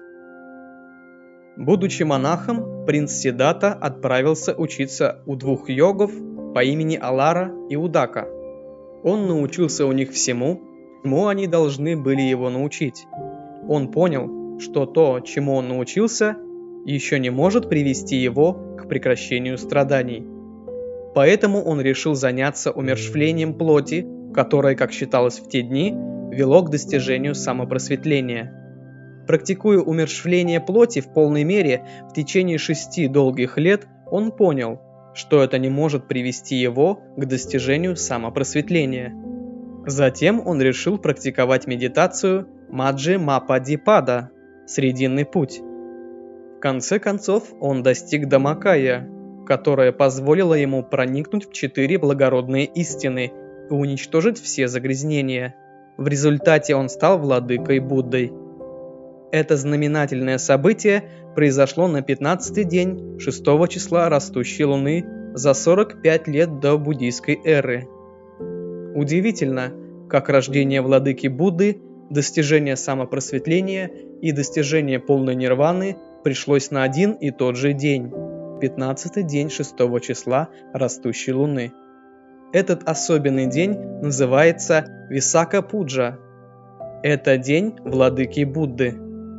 Будучи монахом, принц Сиддата отправился учиться у 2 йогов по имени Алара и Удака. Он научился у них всему, чему они должны были его научить. Он понял, что то, чему он научился, еще не может привести его к прекращению страданий. Поэтому он решил заняться умерщвлением плоти, которое, как считалось в те дни, вело к достижению самопросветления. Практикуя умерщвление плоти в полной мере в течение 6 долгих лет, он понял, что это не может привести его к достижению самопросветления. Затем он решил практиковать медитацию Маджхимападипада, срединный путь. В конце концов, он достиг Дамакая, которая позволила ему проникнуть в 4 благородные истины и уничтожить все загрязнения. В результате он стал владыкой Буддой. Это знаменательное событие произошло на 15-й день 6 числа растущей луны за 45 лет до буддийской эры. Удивительно, как рождение владыки Будды, достижение самопросветления и достижение полной нирваны пришлось на один и тот же день, 15-й день 6 числа растущей луны. Этот особенный день называется Висака-пуджа. Это день владыки Будды.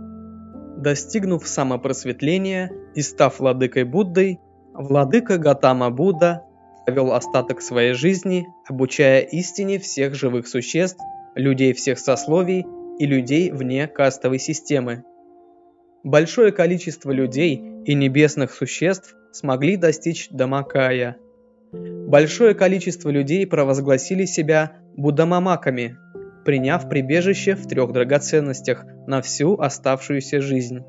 Достигнув самопросветления и став владыкой Буддой, владыка Гатама Будда провел остаток своей жизни, обучая истине всех живых существ, людей всех сословий и людей вне кастовой системы. Большое количество людей и небесных существ смогли достичь Дамакая. Большое количество людей провозгласили себя буддамамаками, приняв прибежище в 3 драгоценностях на всю оставшуюся жизнь.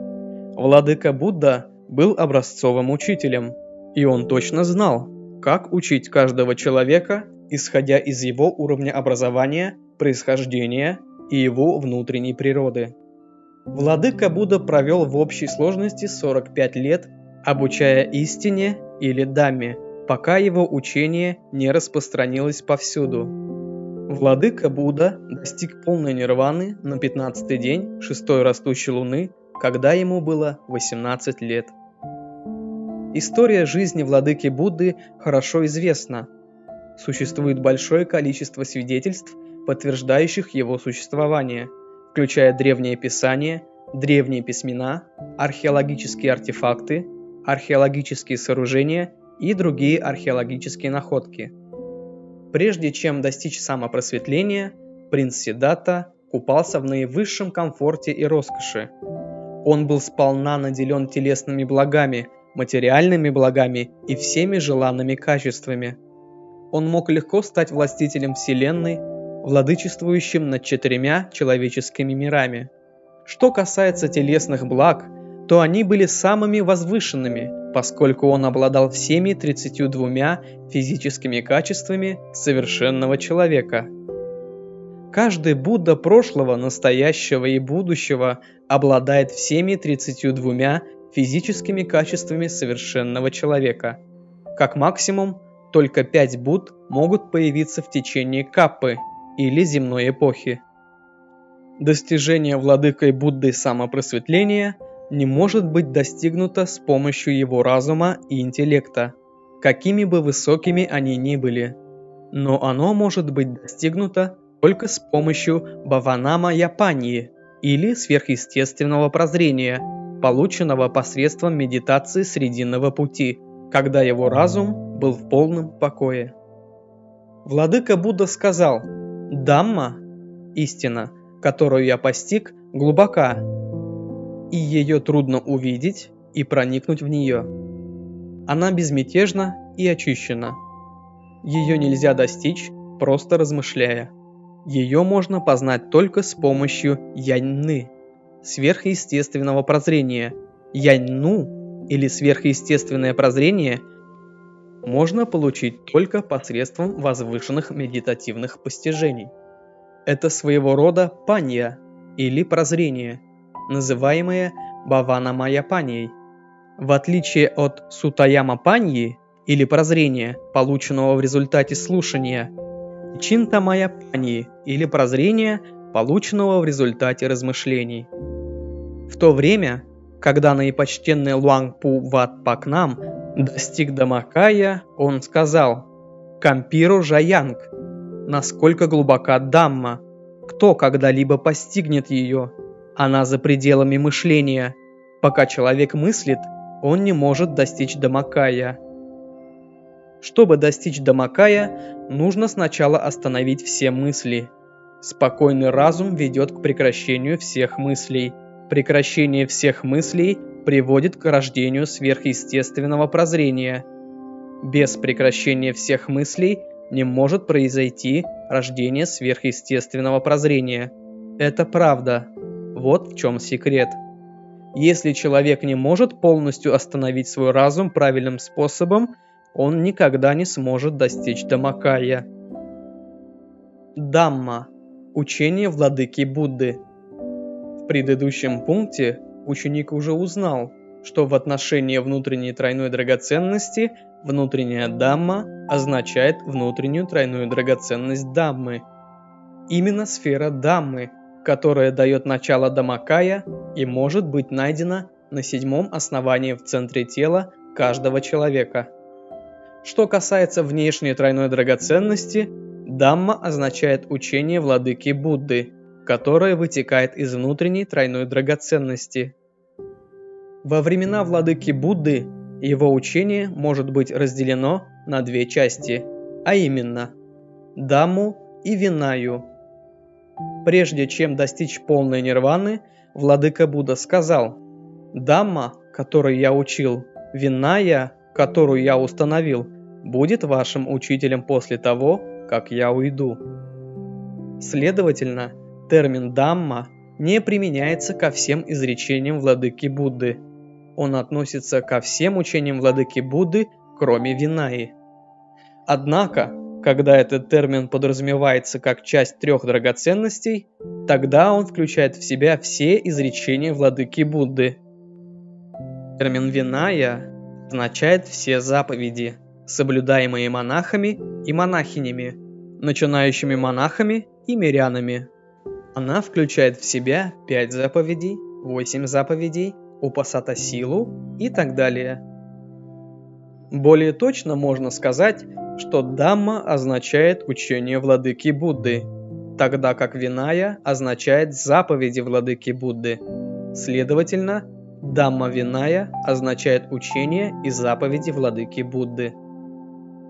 Владыка Будда был образцовым учителем, и он точно знал, как учить каждого человека, исходя из его уровня образования, происхождения и его внутренней природы. Владыка Будда провел в общей сложности 45 лет, обучая истине или Дhamме, пока его учение не распространилось повсюду. Владыка Будда достиг полной нирваны на 15-й день 6-й растущей луны, когда ему было 18 лет. История жизни владыки Будды хорошо известна. Существует большое количество свидетельств, подтверждающих его существование, включая древние писания, древние письмена, археологические артефакты, археологические сооружения и другие археологические находки. Прежде чем достичь самопросветления, принц Сиддхартха купался в наивысшем комфорте и роскоши. Он был сполна наделен телесными благами, материальными благами и всеми желанными качествами. Он мог легко стать властителем Вселенной, владычествующим над 4 человеческими мирами. Что касается телесных благ, то они были самыми возвышенными, поскольку он обладал всеми 32 физическими качествами совершенного человека. Каждый Будда прошлого, настоящего и будущего обладает всеми 32 физическими качествами совершенного человека. Как максимум, только 5 Будд могут появиться в течение Каппы или земной эпохи. Достижение владыкой Буддой самопросветления не может быть достигнуто с помощью его разума и интеллекта, какими бы высокими они ни были, но оно может быть достигнуто только с помощью бхаванама-япаньи или сверхъестественного прозрения, полученного посредством медитации Срединного пути, когда его разум был в полном покое. Владыка Будда сказал: «Дамма, истина, которую я постиг, глубока, и ее трудно увидеть и проникнуть в нее. Она безмятежна и очищена. Ее нельзя достичь, просто размышляя. Ее можно познать только с помощью яньны, сверхъестественного прозрения. Яньну, или сверхъестественное прозрение, можно получить только посредством возвышенных медитативных постижений. Это своего рода панья, или прозрение, называемое бхаванамаяпаньей. В отличие от сутаяма-паньи, или прозрения, полученного в результате слушания, чинтамаяпаньи, или прозрения, полученного в результате размышлений. В то время, когда наипочтенный Луангпу Ватпакнам достиг Дамакая, он сказал: «Кампиру Жаянг, насколько глубока Дамма, кто когда-либо постигнет ее? Она за пределами мышления. Пока человек мыслит, он не может достичь Дамакая». Чтобы достичь Дамакая, нужно сначала остановить все мысли. Спокойный разум ведет к прекращению всех мыслей. Прекращение всех мыслей приводит к рождению сверхъестественного прозрения. Без прекращения всех мыслей не может произойти рождение сверхъестественного прозрения. Это правда. Вот в чем секрет. Если человек не может полностью остановить свой разум правильным способом, он никогда не сможет достичь Дамакая. Дамма – учение владыки Будды. В предыдущем пункте ученик уже узнал, что в отношении внутренней тройной драгоценности внутренняя Дамма означает внутреннюю тройную драгоценность Даммы. Именно сфера Даммы, которая дает начало Дамакая и может быть найдена на 7-м основании в центре тела каждого человека. Что касается внешней тройной драгоценности, Дамма означает учение владыки Будды, которое вытекает из внутренней тройной драгоценности. Во времена владыки Будды его учение может быть разделено на 2 части, а именно Дамму и Винаю. Прежде чем достичь полной нирваны, владыка Будда сказал: «Дамма, которой я учил, Виная, которую я установил, будет вашим учителем после того, как я уйду». Следовательно, термин «дамма» не применяется ко всем изречениям владыки Будды. Он относится ко всем учениям владыки Будды, кроме Винаи. Однако, когда этот термин подразумевается как часть 3 драгоценностей, тогда он включает в себя все изречения владыки Будды. Термин «Виная» означает все заповеди, соблюдаемые монахами и монахинями, начинающими монахами и мирянами. Она включает в себя 5 заповедей, 8 заповедей, упасата-силу и так далее. Более точно можно сказать, что Дамма означает учение владыки Будды, тогда как Виная означает заповеди владыки Будды. Следовательно, Дамма Виная означает учение и заповеди владыки Будды.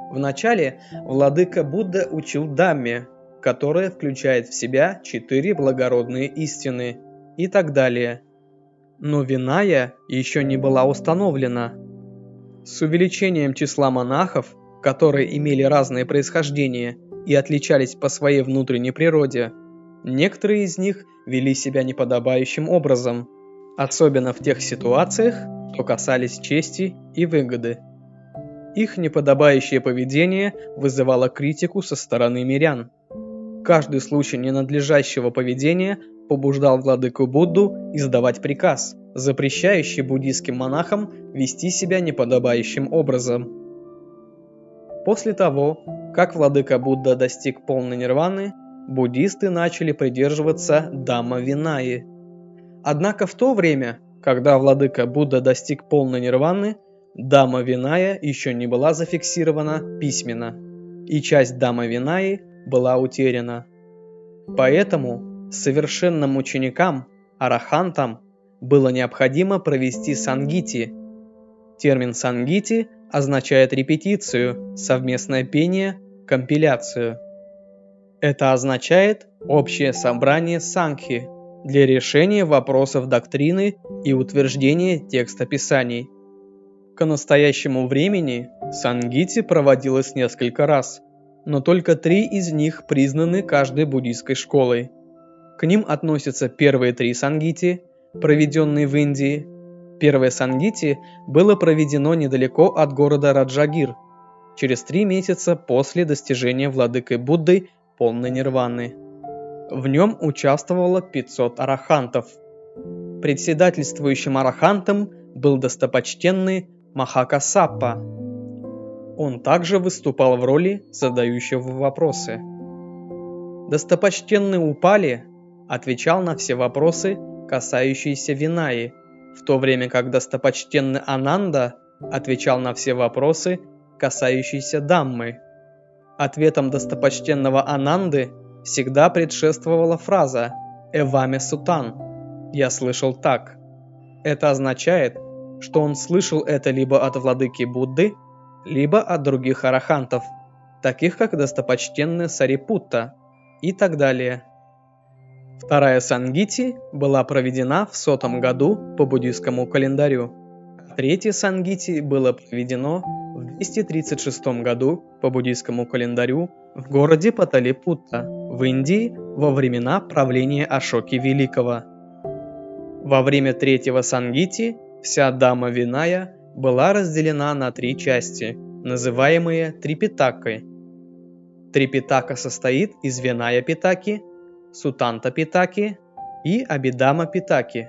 Вначале владыка Будда учил Дамме, которая включает в себя 4 благородные истины и так далее. Но Виная еще не была установлена. С увеличением числа монахов, которые имели разное происхождение и отличались по своей внутренней природе, некоторые из них вели себя неподобающим образом, особенно в тех ситуациях, что касались чести и выгоды. Их неподобающее поведение вызывало критику со стороны мирян. Каждый случай ненадлежащего поведения побуждал владыку Будду издавать приказ, запрещающий буддийским монахам вести себя неподобающим образом. После того, как владыка Будда достиг полной нирваны, буддисты начали придерживаться Дамма Винаи. Однако в то время, когда владыка Будда достиг полной нирваны, Дамма Виная еще не была зафиксирована письменно, и часть Дамма Винаи была утеряна. Поэтому совершенным ученикам, арахантам, было необходимо провести сангити. Термин сангити означает репетицию, совместное пение, компиляцию. Это означает общее собрание сангхи для решения вопросов доктрины и утверждения текста писаний. К настоящему времени сангити проводилось несколько раз, но только 3 из них признаны каждой буддийской школой. К ним относятся первые 3 сангити, проведенные в Индии. Первое сангити было проведено недалеко от города Раджагир, через 3 месяца после достижения владыкой Буддой полной нирваны. В нем участвовало 500 арахантов. Председательствующим арахантом был достопочтенный Махакассапа. Он также выступал в роли задающего вопросы. Достопочтенный Упали отвечал на все вопросы, касающиеся Винаи, в то время как достопочтенный Ананда отвечал на все вопросы, касающиеся Даммы. Ответом достопочтенного Ананды всегда предшествовала фраза «Эваме Сутан» «Я слышал так». Это означает, что он слышал это либо от владыки Будды, либо от других арахантов, таких как достопочтенный Сарипутта и так далее. Вторая сангити была проведена в 100-м году по буддийскому календарю. Третье сангити было проведено в 236 году по буддийскому календарю в городе Паталипутта в Индии во времена правления Ашоки Великого. Во время третьего сангити вся Дамма Виная была разделена на 3 части, называемые Трипитакой. Трипитака состоит из Виная Питаки, Сутанта Питаки и Абидама Питаки.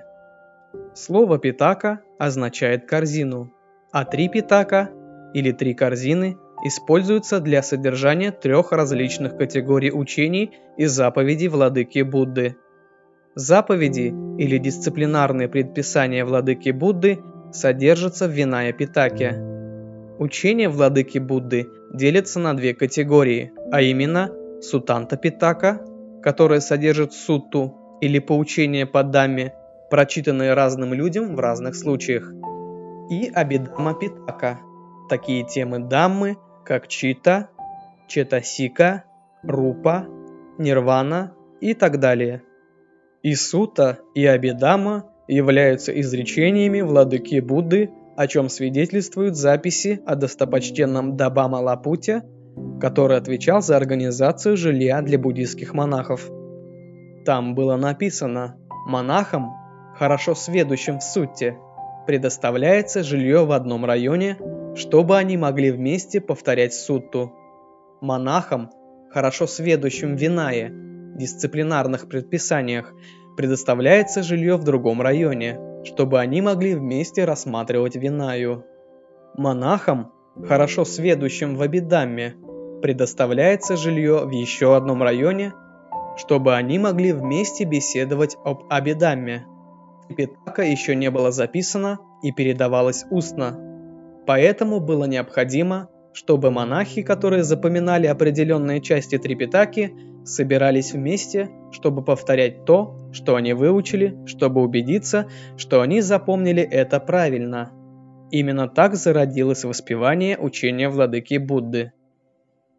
Слово Питака означает корзину, а Трипитака или 3 корзины используются для содержания 3 различных категорий учений и заповедей владыки Будды. Заповеди или дисциплинарные предписания владыки Будды содержатся в Виная Питаке. Учения владыки Будды делятся на 2 категории, а именно Сутанта Питака, которая содержит сутту или поучение по Дамме, прочитанные разным людям в разных случаях, и Абидама Питака, такие темы Даммы, как Чита, Четасика, Рупа, Нирвана и так далее. И Сутта, и Абидама являются изречениями владыки Будды, о чем свидетельствуют записи о достопочтенном Дабама Лапуте, который отвечал за организацию жилья для буддийских монахов. Там было написано: монахам, хорошо сведущим в сутте, предоставляется жилье в одном районе, чтобы они могли вместе повторять сутту. Монахам, хорошо сведущим в Винае, дисциплинарных предписаниях, предоставляется жилье в другом районе, чтобы они могли вместе рассматривать Винаю. Монахам, хорошо сведущим в Абидамме, предоставляется жилье в еще одном районе, чтобы они могли вместе беседовать об Абидамме. Трипитака еще не было записано и передавалось устно, поэтому было необходимо, чтобы монахи, которые запоминали определенные части Трипитаки, собирались вместе, чтобы повторять то, что они выучили, чтобы убедиться, что они запомнили это правильно. Именно так зародилось воспевание учения владыки Будды.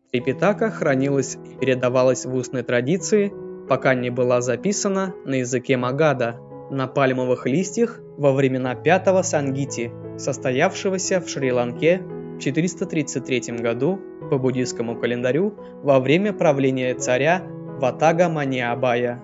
Трипитака хранилась и передавалась в устной традиции, пока не была записана на языке Магада, на пальмовых листьях во времена пятого Сангити, состоявшегося в Шри-Ланке в 433 году по буддийскому календарю во время правления царя Ватага Маниабая.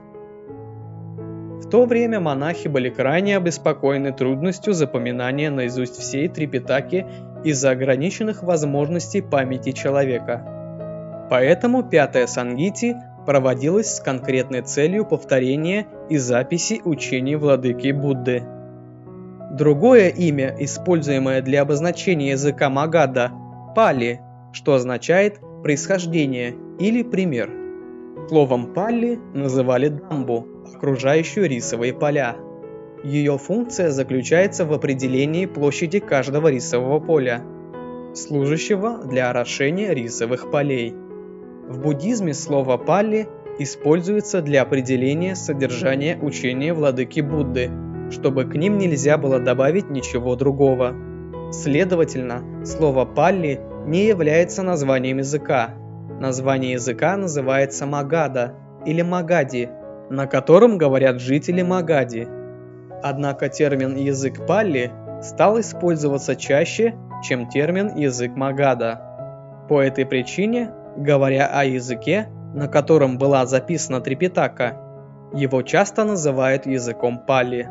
В то время монахи были крайне обеспокоены трудностью запоминания наизусть всей Трипитаки из-за ограниченных возможностей памяти человека. Поэтому пятая Сангити проводилась с конкретной целью повторения и записи учений владыки Будды. Другое имя, используемое для обозначения языка Магада – Пали, что означает «происхождение» или «пример». Словом Пали называли дамбу, окружающую рисовые поля. Ее функция заключается в определении площади каждого рисового поля, служащего для орошения рисовых полей. В буддизме слово «палли» используется для определения содержания учения владыки Будды, чтобы к ним нельзя было добавить ничего другого. Следовательно, слово «палли» не является названием языка. Название языка называется Магада или Магади, на котором говорят жители Магади. Однако термин «язык Палли» стал использоваться чаще, чем термин «язык Магада». По этой причине, говоря о языке, на котором была записана Трипитака, его часто называют языком Пали.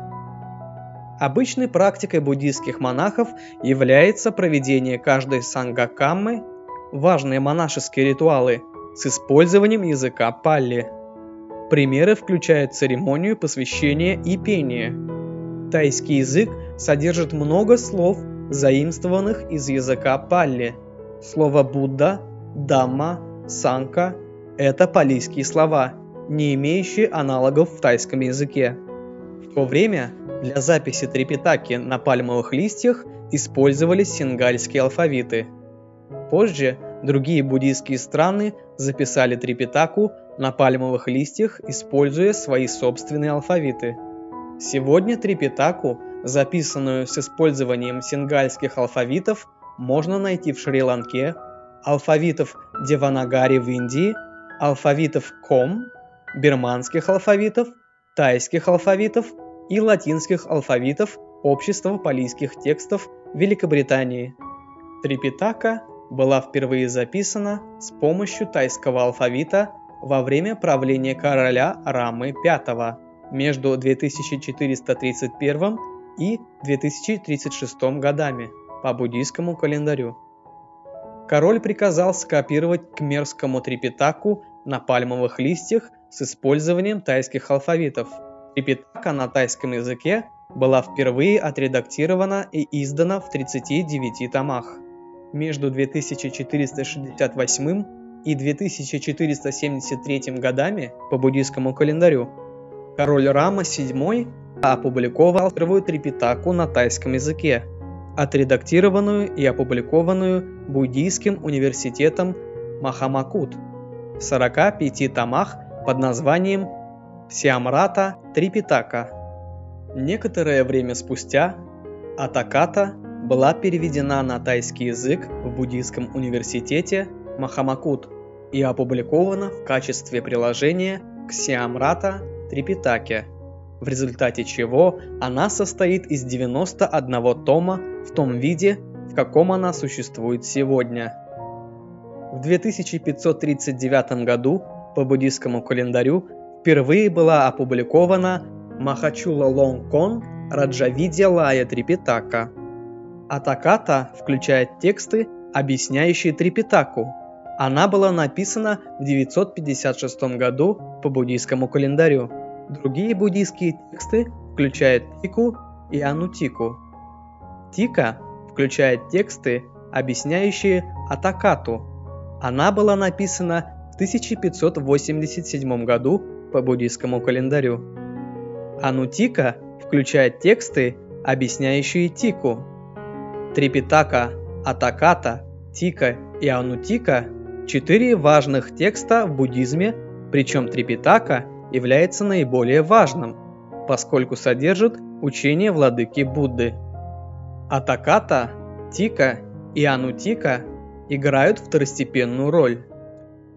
Обычной практикой буддийских монахов является проведение каждой сангакаммы, важные монашеские ритуалы, с использованием языка Палли. Примеры включают церемонию посвящения и пение. Тайский язык содержит много слов, заимствованных из языка Палли. Слово Будда, Дамма, Санка – это паллийские слова, не имеющие аналогов в тайском языке. В то время для записи Трипитаки на пальмовых листьях использовались сингальские алфавиты. Позже другие буддийские страны записали Трипитаку на пальмовых листьях, используя свои собственные алфавиты. Сегодня Трипитаку, записанную с использованием сингальских алфавитов, можно найти в Шри-Ланке, алфавитов Деванагари в Индии, алфавитов Ком, бирманских алфавитов, тайских алфавитов и латинских алфавитов Общества паллийских текстов Великобритании. Трипитака была впервые записана с помощью тайского алфавита во время правления короля Рамы V между 2431 и 2036 годами по буддийскому календарю. Король приказал скопировать кхмерскому Трипитаку на пальмовых листьях с использованием тайских алфавитов. Трипитака на тайском языке была впервые отредактирована и издана в 39 томах. Между 2468 и 2473 годами по буддийскому календарю король Рама VII опубликовал первую Трипитаку на тайском языке, отредактированную и опубликованную Буддийским университетом Махамакут в 45 томах под названием Сиамрата Трипитака. Некоторое время спустя Атаката была переведена на тайский язык в Буддийском университете Махамакут и опубликована в качестве приложения к Сиамрата Трипитаке, в результате чего она состоит из 91 тома в том виде, в каком она существует сегодня. В 2539 году по буддийскому календарю впервые была опубликована Махачула Лонгкон Раджавидья Лая Трипитака. Атаката включает тексты, объясняющие Трипитаку. Она была написана в 956 году по буддийскому календарю. Другие буддийские тексты включают Тику и Анутику. Тика включает тексты, объясняющие Атакату. Она была написана в 1587 году по буддийскому календарю. Анутика включает тексты, объясняющие Тику. Трипитака, Атаката, Тика и Анутика – 4 важных текста в буддизме, причем Трипитака является наиболее важным, поскольку содержит учение владыки Будды. Атаката, Тика и Анутика играют второстепенную роль.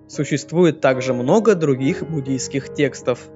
Существует также много других буддийских текстов.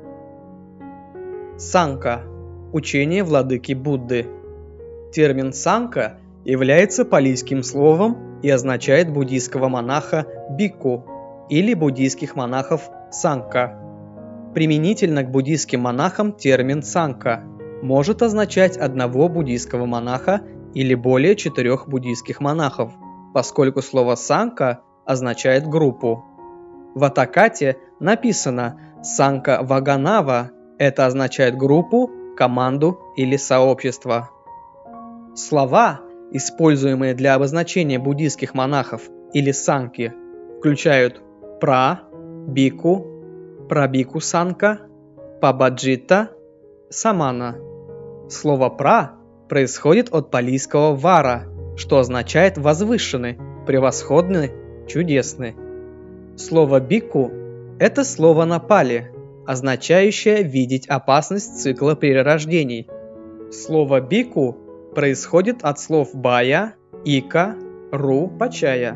Санка – учение владыки Будды. Термин «санка» является палийским словом и означает буддийского монаха бикку или буддийских монахов санка. Применительно к буддийским монахам термин «санка» может означать одного буддийского монаха или более 4 буддийских монахов, поскольку слово «санка» означает группу. В Атакате написано «санка ваганава» – это означает группу, команду или сообщество. Слова, используемые для обозначения буддийских монахов или санки, включают пра, бику, прабику санка, пабаджита, самана. Слово пра происходит от палийского вара, что означает возвышенный, превосходный, чудесный. Слово бику – это слово на пали, означающее видеть опасность цикла перерождений. Слово бику происходит от слов бая, ика, ру, пачая.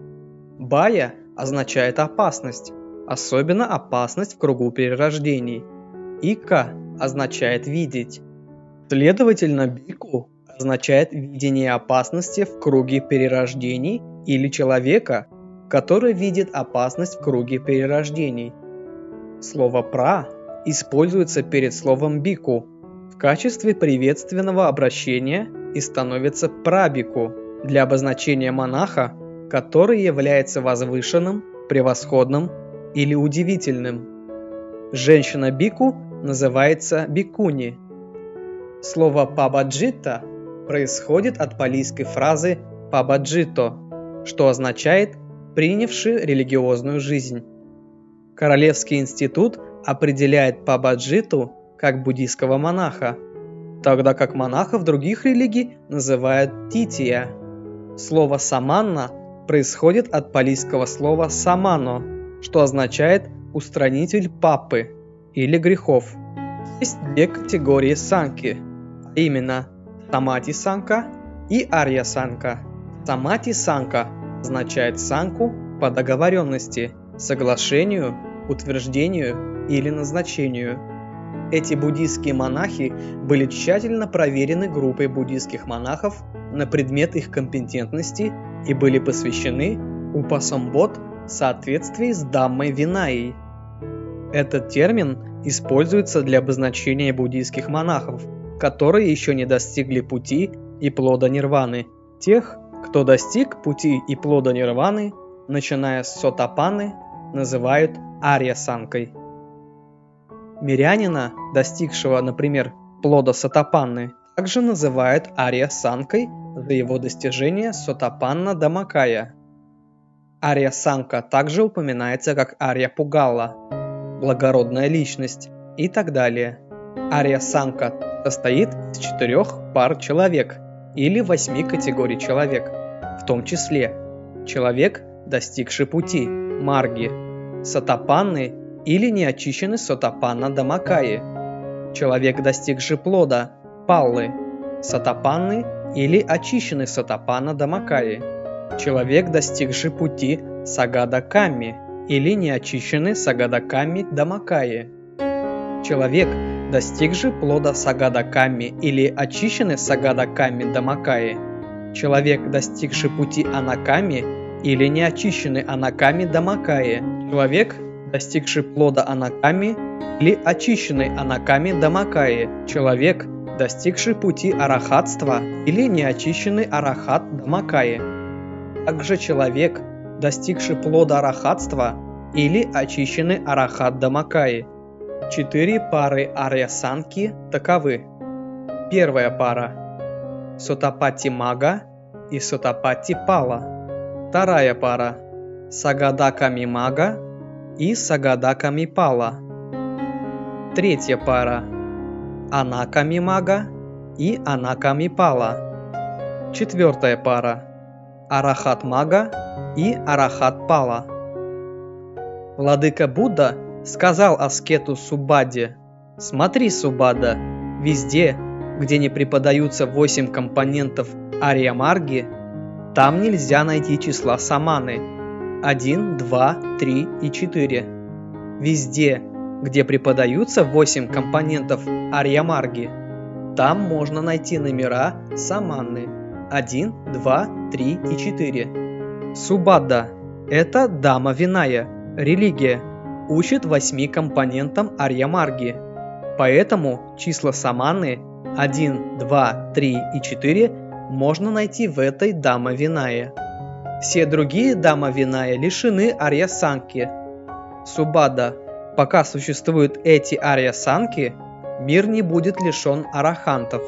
Бая означает опасность, особенно опасность в кругу перерождений. Ика означает видеть. Следовательно, бику означает видение опасности в круге перерождений или человека, который видит опасность в круге перерождений. Слово «пра» используется перед словом «бику» в качестве приветственного обращения и становится «прабику» для обозначения монаха, который является возвышенным, превосходным или удивительным. Женщина-бику называется бикуни. Слово «пабаджита» происходит от палийской фразы «пабаджито», что означает «принявший религиозную жизнь». Королевский институт определяет пабаджиту как буддийского монаха, тогда как монахов других религий называют тития. Слово «саманна» происходит от палийского слова «самано», что означает «устранитель папы» или грехов. Есть 2 категории санки, а именно самати-санка и арья-санка. Самати-санка означает санку по договоренности, соглашению, утверждению или назначению. Эти буддийские монахи были тщательно проверены группой буддийских монахов на предмет их компетентности и были посвящены упасамбот в соответствии с Даммой Винаей. Этот термин используется для обозначения буддийских монахов, которые еще не достигли пути и плода нирваны. Тех, кто достиг пути и плода нирваны, начиная с сотапанны, называют арья-санкой. Мирянина, достигшего, например, плода сотапанны, также называют арья-санкой за его достижение сотапанна дамакая. Арья-санка также упоминается как арья-пугалла, благородная личность и так далее. Арья-санка состоит из 4 пар человек или 8 категорий человек, в том числе человек, достигший пути, марги, сотапанны или неочищенный сотапанна дамакаи, человек, достигший плода, паллы, сотапанны или очищенный сотапанна дамакаи, человек, достигший пути, сагада камми или неочищенный сагада камми дамакаи, человек, достигший плода сагада камми или очищенный сагада камми дамакаи, человек, достигший пути анаками или неочищенный анаками дамакаи, человек, достигший плода анаками или очищенный анаками дамакаи, человек, достигший пути арахатства или неочищенный арахат дамакаи, также человек, достигший плода арахатства или очищенный арахат дамакаи. 4 пары арья-санки таковы. Первая пара – сотапатти-мага и сотапатти-пала. Вторая пара – сагадаками-мага и сагадаками-пала. Третья пара – анаками-мага и анаками-пала. Четвертая пара – арахат-мага и арахат-пала. Владыка Будда сказал аскету Суббаде: «Смотри, Суббада, везде, где не преподаются 8 компонентов арья-марги, там нельзя найти числа саманы. 1, 2, 3 и 4. Везде, где преподаются 8 компонентов Арья-Марги, там можно найти номера Саманны 1, 2, 3 и 4. Субадда – это Дама Виная, религия, учит 8 компонентам Арья-Марги. Поэтому числа Саманны 1, 2, 3 и 4 можно найти в этой Дама Виная. Все другие Дама Виная лишены Арья-Санки. Субадда – пока существуют эти Арья-Санки, мир не будет лишен арахантов.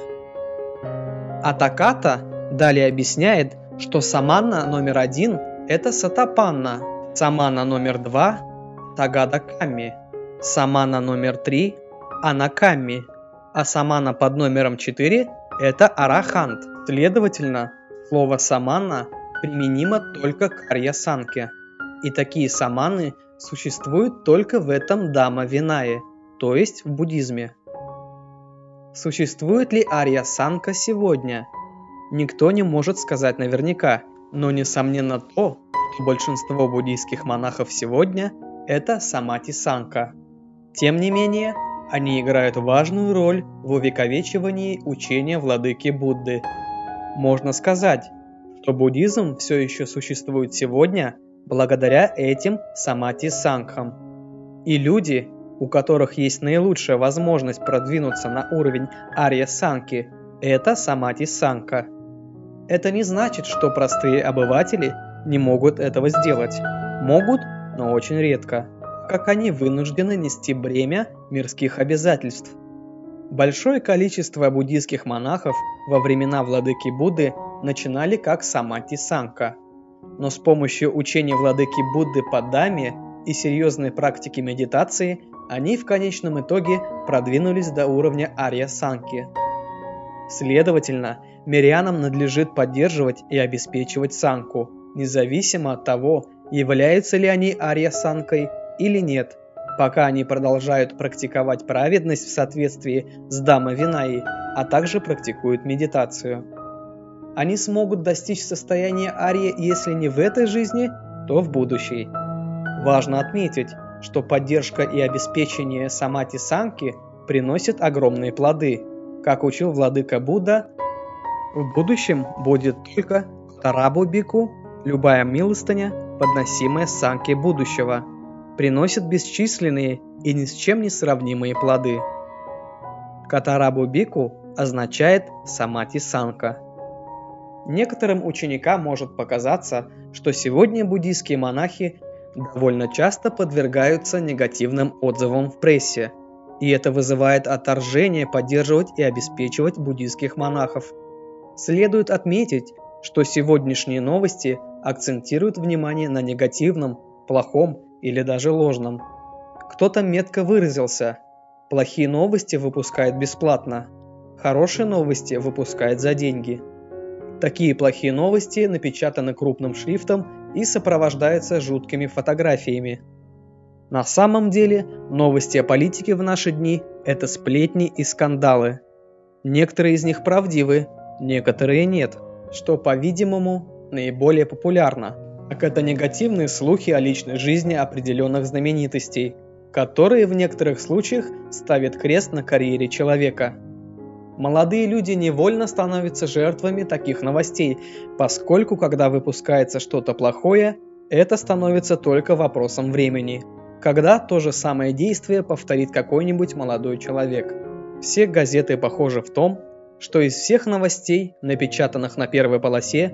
Атаката далее объясняет, что Саманна номер 1 – это Сатапанна, Саманна номер 2 – Тагадакамми, Саманна номер 3 – Анакамми, а Саманна под номером 4 – это Арахант. Следовательно, слово Саманна применимо только к Арья-Санке, и такие Саманны существуют только в этом Дама Винае, то есть в буддизме. Существует ли Арья-Санка сегодня? Никто не может сказать наверняка, но несомненно то, что большинство буддийских монахов сегодня – это Самати-Санка. Тем не менее, они играют важную роль в увековечивании учения владыки Будды. Можно сказать, что буддизм все еще существует сегодня благодаря этим Самати-Сангхам. И люди, у которых есть наилучшая возможность продвинуться на уровень Арья-Санки, это Самати-Санка. Это не значит, что простые обыватели не могут этого сделать. Могут, но очень редко, как они вынуждены нести бремя мирских обязательств. Большое количество буддийских монахов во времена владыки Будды начинали как Самати-Санка. Но с помощью учения владыки Будды по Даме и серьезной практики медитации они в конечном итоге продвинулись до уровня Арья-Санки. Следовательно, мирянам надлежит поддерживать и обеспечивать санку, независимо от того, являются ли они Арья-Санкой или нет, пока они продолжают практиковать праведность в соответствии с Дама Винаей, а также практикуют медитацию. Они смогут достичь состояния Арьи, если не в этой жизни, то в будущей. Важно отметить, что поддержка и обеспечение Самати-Санки приносят огромные плоды. Как учил владыка Будда, в будущем будет только Тарабу-бику, любая милостыня, подносимая Санке будущего, приносит бесчисленные и ни с чем не сравнимые плоды. Катарабу-бику означает Самати-Санка. Некоторым ученикам может показаться, что сегодня буддийские монахи довольно часто подвергаются негативным отзывам в прессе, и это вызывает отторжение поддерживать и обеспечивать буддийских монахов. Следует отметить, что сегодняшние новости акцентируют внимание на негативном, плохом или даже ложном. Кто-то метко выразился: плохие новости выпускают бесплатно, хорошие новости выпускают за деньги. Такие плохие новости напечатаны крупным шрифтом и сопровождаются жуткими фотографиями. На самом деле, новости о политике в наши дни – это сплетни и скандалы. Некоторые из них правдивы, некоторые нет, что, по-видимому, наиболее популярно. Так это негативные слухи о личной жизни определенных знаменитостей, которые в некоторых случаях ставят крест на карьере человека. Молодые люди невольно становятся жертвами таких новостей, поскольку когда выпускается что-то плохое, это становится только вопросом времени, когда то же самое действие повторит какой-нибудь молодой человек. Все газеты похожи в том, что из всех новостей, напечатанных на первой полосе,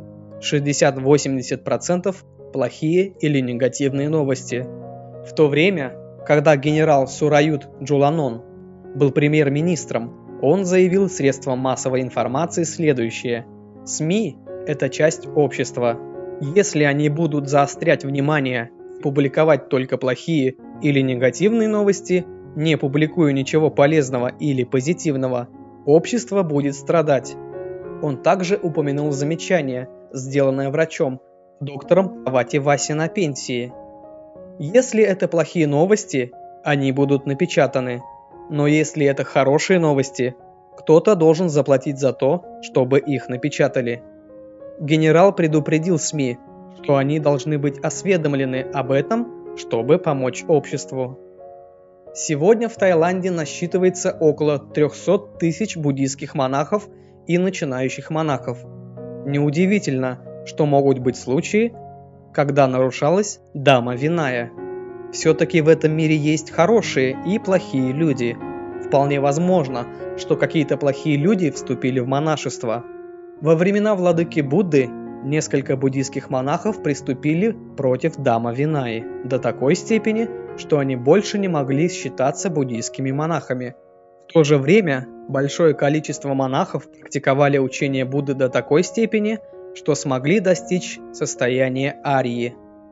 60-80% плохие или негативные новости. В то время, когда генерал Сурают Джуланон был премьер-министром, он заявил средствам массовой информации следующее: СМИ – это часть общества. Если они будут заострять внимание и публиковать только плохие или негативные новости, не публикуя ничего полезного или позитивного, общество будет страдать. Он также упомянул замечание, сделанное врачом, доктором Павати Васи на пенсии. Если это плохие новости, они будут напечатаны. Но если это хорошие новости, кто-то должен заплатить за то, чтобы их напечатали. Генерал предупредил СМИ, что они должны быть осведомлены об этом, чтобы помочь обществу. Сегодня в Таиланде насчитывается около 300 тысяч буддийских монахов и начинающих монахов. Неудивительно, что могут быть случаи, когда нарушалась Дhamma Vinaya. Все-таки в этом мире есть хорошие и плохие люди. Вполне возможно, что какие-то плохие люди вступили в монашество. Во времена владыки Будды несколько буддийских монахов приступили против Дhamma Vinaya до такой степени, что они больше не могли считаться буддийскими монахами. В то же время большое количество монахов практиковали учение Будды до такой степени, что смогли достичь состояния арии.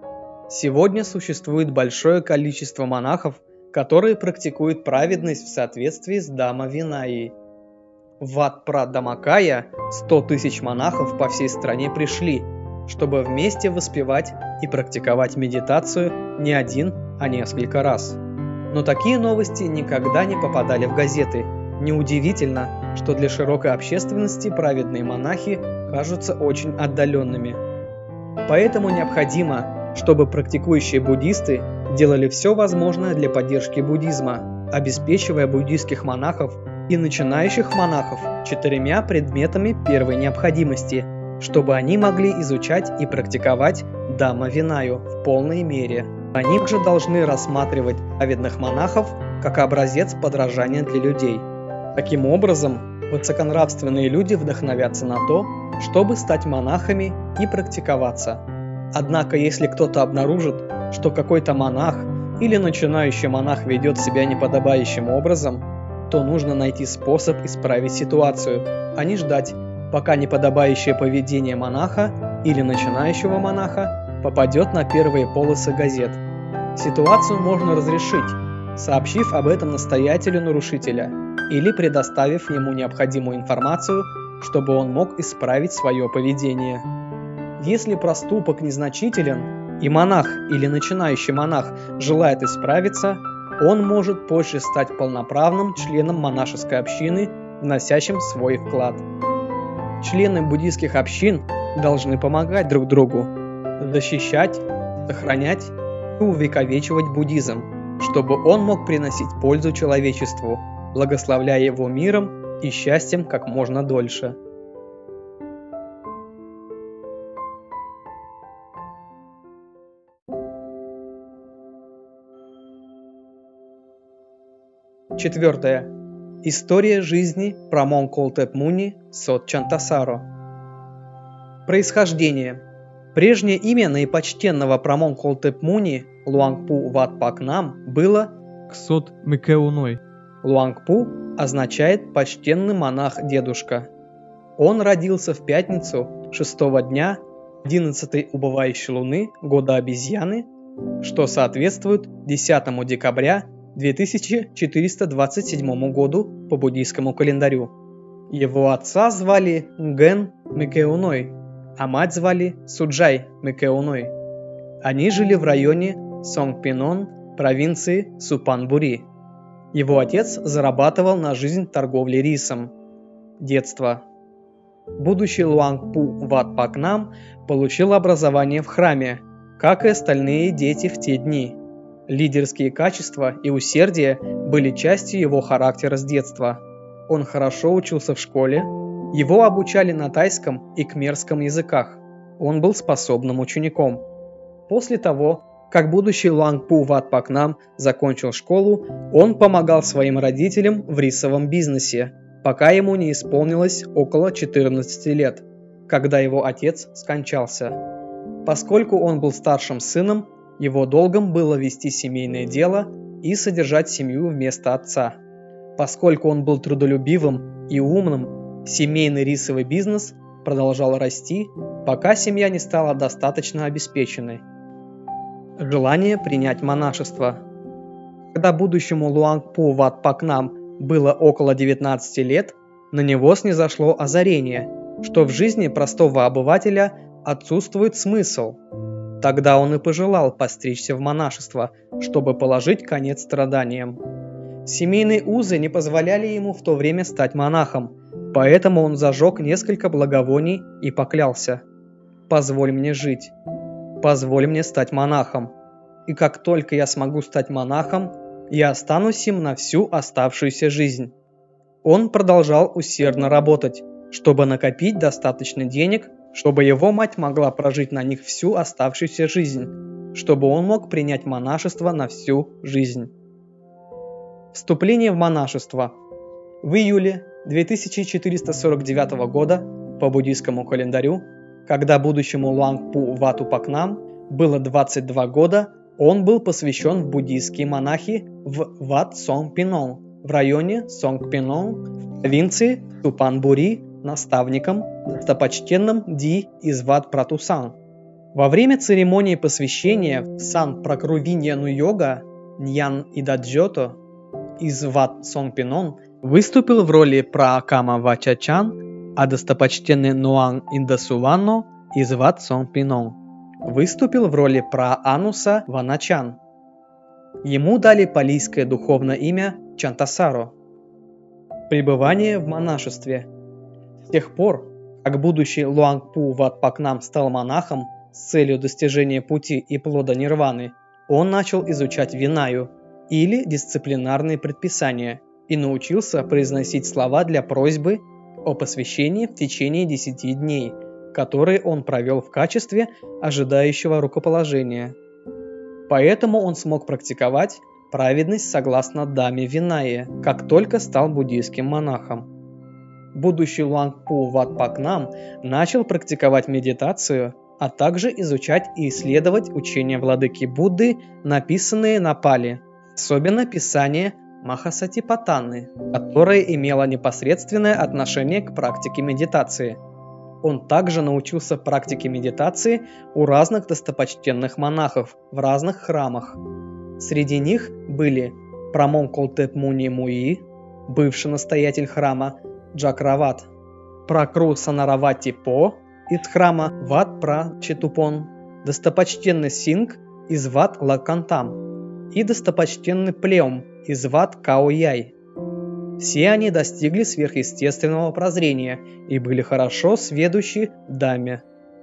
Сегодня существует большое количество монахов, которые практикуют праведность в соответствии с Дhamma Vinaya. В Ват-Пра-Дамакая 100 тысяч монахов по всей стране пришли, чтобы вместе воспевать и практиковать медитацию не один, а несколько раз. Но такие новости никогда не попадали в газеты. Неудивительно, что для широкой общественности праведные монахи кажутся очень отдаленными. Поэтому необходимо, чтобы практикующие буддисты делали все возможное для поддержки буддизма, обеспечивая буддийских монахов и начинающих монахов 4 предметами первой необходимости, чтобы они могли изучать и практиковать Дhamma Vinaya в полной мере. Они же должны рассматривать праведных монахов как образец подражания для людей. Таким образом, высоконравственные люди вдохновятся на то, чтобы стать монахами и практиковаться. Однако, если кто-то обнаружит, что какой-то монах или начинающий монах ведет себя неподобающим образом, то нужно найти способ исправить ситуацию, а не ждать, пока неподобающее поведение монаха или начинающего монаха попадет на первые полосы газет. Ситуацию можно разрешить, сообщив об этом настоятелю нарушителя или предоставив ему необходимую информацию, чтобы он мог исправить свое поведение. Если проступок незначителен, и монах или начинающий монах желает исправиться, он может позже стать полноправным членом монашеской общины, вносящим свой вклад. Члены буддийских общин должны помогать друг другу, защищать, сохранять и увековечивать буддизм, чтобы он мог приносить пользу человечеству, благословляя его миром и счастьем как можно дольше. Четвертое. История жизни Прамонкол-Теп Муни Сотчантасаро. Происхождение. Прежнее имя наипочтенного Прамонкол-Теп Муни Луангпу Ват-Пак-Нам было Ксот Микеуной. Луангпу означает «почтенный монах-дедушка». Он родился в пятницу 6-го дня 11-й убывающей луны года обезьяны, что соответствует 10 декабря 2427 году по буддийскому календарю. Его отца звали Нген Микеуной, а мать звали Суджай Микеуной. Они жили в районе Сонгпинон, провинции Супан-Бури. Его отец зарабатывал на жизнь торговлей рисом. Детство. Будущий Луангпу Ват-Пак-Нам получил образование в храме, как и остальные дети в те дни. Лидерские качества и усердие были частью его характера с детства. Он хорошо учился в школе, его обучали на тайском и кхмерском языках. Он был способным учеником. После того, как будущий Луангпу Ват-Пак-Нам закончил школу, он помогал своим родителям в рисовом бизнесе, пока ему не исполнилось около 14 лет, когда его отец скончался. Поскольку он был старшим сыном, его долгом было вести семейное дело и содержать семью вместо отца. Поскольку он был трудолюбивым и умным, семейный рисовый бизнес продолжал расти, пока семья не стала достаточно обеспеченной. Желание принять монашество. Когда будущему Луангпу Ват-Пак-Нам было около 19 лет, на него снизошло озарение, что в жизни простого обывателя отсутствует смысл. Тогда он и пожелал постричься в монашество, чтобы положить конец страданиям. Семейные узы не позволяли ему в то время стать монахом, поэтому он зажег несколько благовоний и поклялся: «Позволь мне жить». позволь мне стать монахом. И как только я смогу стать монахом, я останусь им на всю оставшуюся жизнь». Он продолжал усердно работать, чтобы накопить достаточно денег, чтобы его мать могла прожить на них всю оставшуюся жизнь, чтобы он мог принять монашество на всю жизнь. Вступление в монашество. В июле 2449 года по буддийскому календарю, когда будущему Луангпу Ватупакнам было 22 года, он был посвящен в буддийские монахи в Wat Songpinong в районе Сонгпинонг в провинции Тупанбури наставником, достопочтенным Ди из Wat Pratусang. Во время церемонии посвящения в Сан Пракрувиньяну Йога Ньян Идаджото из Wat Songpinong выступил в роли Праакама Вачачан, а достопочтенный Нуан Индасуванно из Wat Songpinong выступил в роли Праануса Ваначан. Ему дали палийское духовное имя Чантасаро. Пребывание в монашестве. С тех пор, как будущий Луангпу Ватпакнам стал монахом с целью достижения пути и плода нирваны, он начал изучать винаю, или дисциплинарные предписания, и научился произносить слова для просьбы о посвящении в течение 10 дней, которые он провел в качестве ожидающего рукоположения. Поэтому он смог практиковать праведность согласно Даме Винае, как только стал буддийским монахом. Будущий Луангпу Ватпакнам начал практиковать медитацию, а также изучать и исследовать учения владыки Будды, написанные на пали, особенно писание Махасатипатаны, которое имело непосредственное отношение к практике медитации. Он также научился практике медитации у разных достопочтенных монахов в разных храмах. Среди них были Прамонколтеп Муни Муи, бывший настоятель храма Джакрават, Пракру Санаравати По из храма Ват Прачетупон, достопочтенный Синг из Ват Лакантам и достопочтенный Плеум из Ват Каояй. Все они достигли сверхъестественного прозрения и были хорошо сведущи в Даме.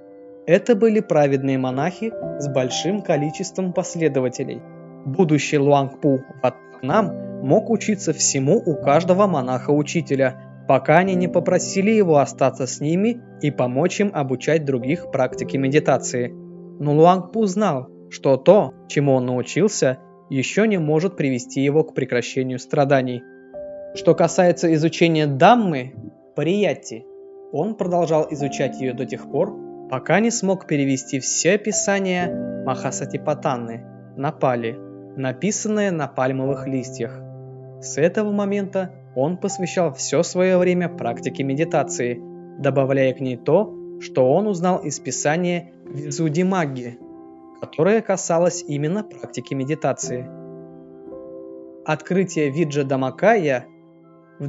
Это были праведные монахи с большим количеством последователей. Будущий Луангпу Ватпакнам мог учиться всему у каждого монаха-учителя, пока они не попросили его остаться с ними и помочь им обучать других практике медитации. Но Луангпу знал, что то, чему он научился, еще не может привести его к прекращению страданий. Что касается изучения Даммы, Париятти, он продолжал изучать ее до тех пор, пока не смог перевести все писания Махасатипатаны на пали, написанные на пальмовых листьях. С этого момента он посвящал все свое время практике медитации, добавляя к ней то, что он узнал из писания Висуддхимагги, которое касалось именно практики медитации. Открытие Виджа-Дамакая в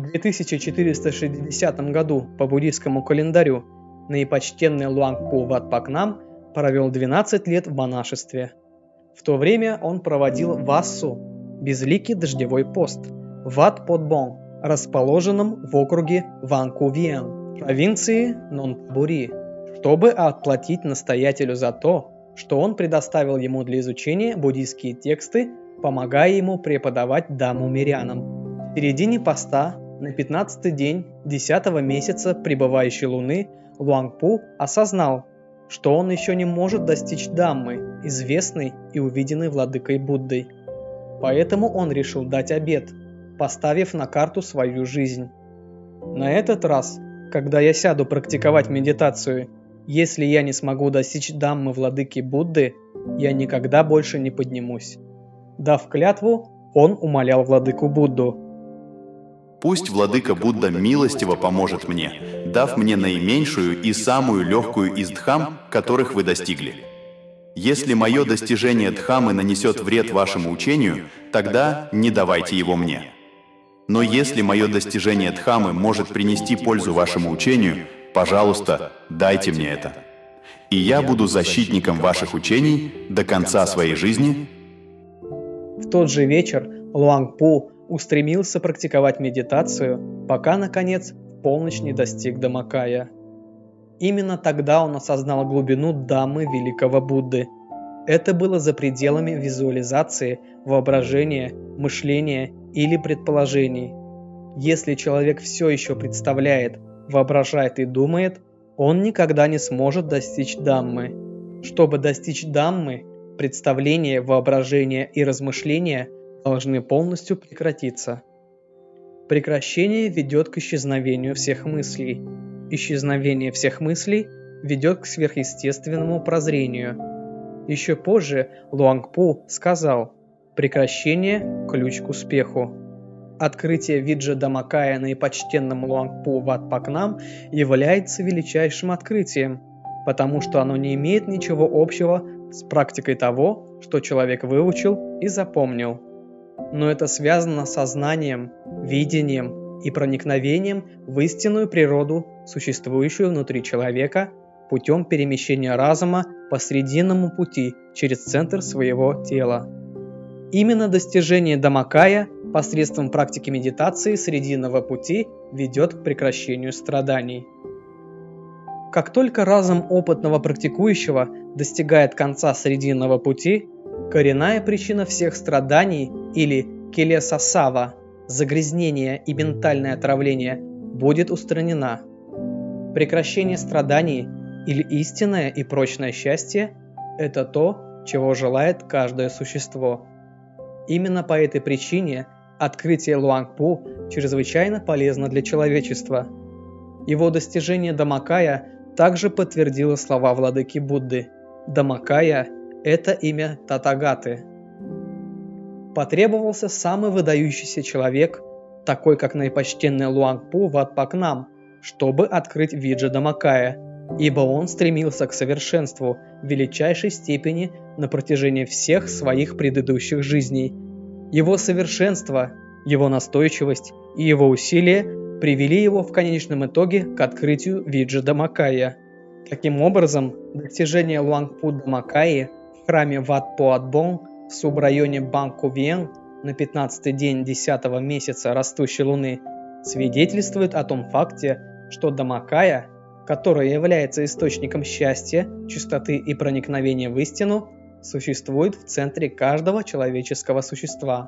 2460 году по буддийскому календарю наипочтенный Луангпу Ватпакнам провел 12 лет в монашестве. В то время он проводил вассу, безликий дождевой пост, в Ват-Подбон, расположенном в округе Ванкувиен, провинции Нонтабури, чтобы отплатить настоятелю за то, что он предоставил ему для изучения буддийские тексты, помогая ему преподавать Дамму мирянам. В середине поста, на 15-й день 10-го месяца пребывающей луны, Луангпу осознал, что он еще не может достичь Даммы, известной и увиденной владыкой Буддой. Поэтому он решил дать обет, поставив на карту свою жизнь. На этот раз, когда я сяду практиковать медитацию, если я не смогу достичь Даммы владыки Будды, я никогда больше не поднимусь. Дав клятву, он умолял владыку Будду: «Пусть владыка Будда милостиво поможет мне, дав мне наименьшую и самую легкую из дхам, которых вы достигли. Если мое достижение дхамы нанесет вред вашему учению, тогда не давайте его мне. Но если мое достижение дхамы может принести пользу вашему учению, пожалуйста, дайте мне это. И я буду защитником ваших учений до конца своей жизни». В тот же вечер Луангпу устремился практиковать медитацию, пока, наконец, в полночь не достиг Дамакая. Именно тогда он осознал глубину Даммы великого Будды Это было за пределами визуализации, воображения, мышления или предположений. Если человек все еще представляет, воображает и думает, он никогда не сможет достичь Даммы. Чтобы достичь Даммы, представление, воображение и размышления должны полностью прекратиться. Прекращение ведет к исчезновению всех мыслей. Исчезновение всех мыслей ведет к сверхъестественному прозрению. Еще позже Луангпу сказал: прекращение – ключ к успеху. Открытие Виджа Дамакая наипочтенному Луангпу Ватпакнам является величайшим открытием, потому что оно не имеет ничего общего с практикой того, что человек выучил и запомнил. Но это связано с сознанием, видением и проникновением в истинную природу, существующую внутри человека, путем перемещения разума по срединному пути через центр своего тела. Именно достижение Дамакая посредством практики медитации срединного пути ведет к прекращению страданий. Как только разум опытного практикующего достигает конца срединного пути, коренная причина всех страданий или келесасава, загрязнение и ментальное отравление, будет устранена. Прекращение страданий или истинное и прочное счастье – это то, чего желает каждое существо. Именно по этой причине открытие Луангпу чрезвычайно полезно для человечества. Его достижение Дамакая также подтвердило слова владыки Будды: Дамакая – это имя Татагаты. Потребовался самый выдающийся человек, такой как наипочтенный Луангпу Ватпакнам, чтобы открыть Виджа Дамакая, ибо он стремился к совершенству в величайшей степени на протяжении всех своих предыдущих жизней. Его совершенство, его настойчивость и его усилия привели его в конечном итоге к открытию Виджа Дамакая. Таким образом, достижение Луангпу Дамакаи в храме Wat Phoat Bon в субрайоне Ban Co Vien на 15-й день 10-го месяца растущей луны свидетельствует о том факте, что Дамакая, которая является источником счастья, чистоты и проникновения в истину, существует в центре каждого человеческого существа.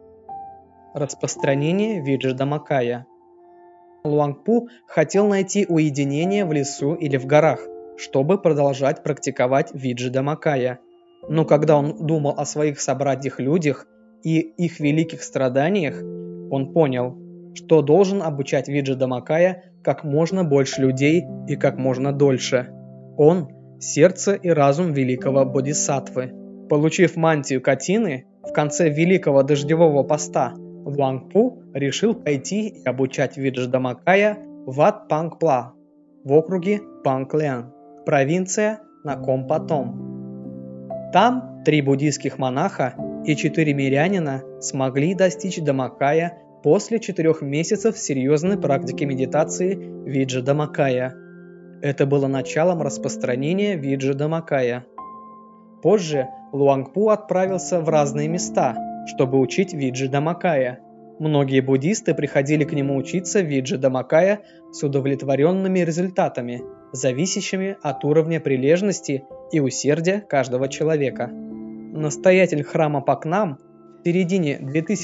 Распространение Виджа Дамакая. Луангпу хотел найти уединение в лесу или в горах, чтобы продолжать практиковать Виджа Дамакая. Но когда он думал о своих собратьях-людях и их великих страданиях, он понял, что должен обучать Виджа Дамакая как можно больше людей и как можно дольше. Он – сердце и разум великого бодхисаттвы. Получив мантию Катины, в конце великого дождевого поста Луангпу решил пойти и обучать Виджа Дамакая в Wat Phang Pla в округе Панг-Лян, провинция Наком-Патом. Там 3 буддийских монаха и 4 мирянина смогли достичь Дамакая после 4 месяцев серьезной практики медитации Виджа Дамакая. Это было началом распространения Виджа Дамакая. Позже Луангпу отправился в разные места, чтобы учить Виджа Дамакая. Многие буддисты приходили к нему учиться Виджа Дамакая с удовлетворенными результатами, зависящими от уровня прилежности и усердия каждого человека. Настоятель храма Пакнам в середине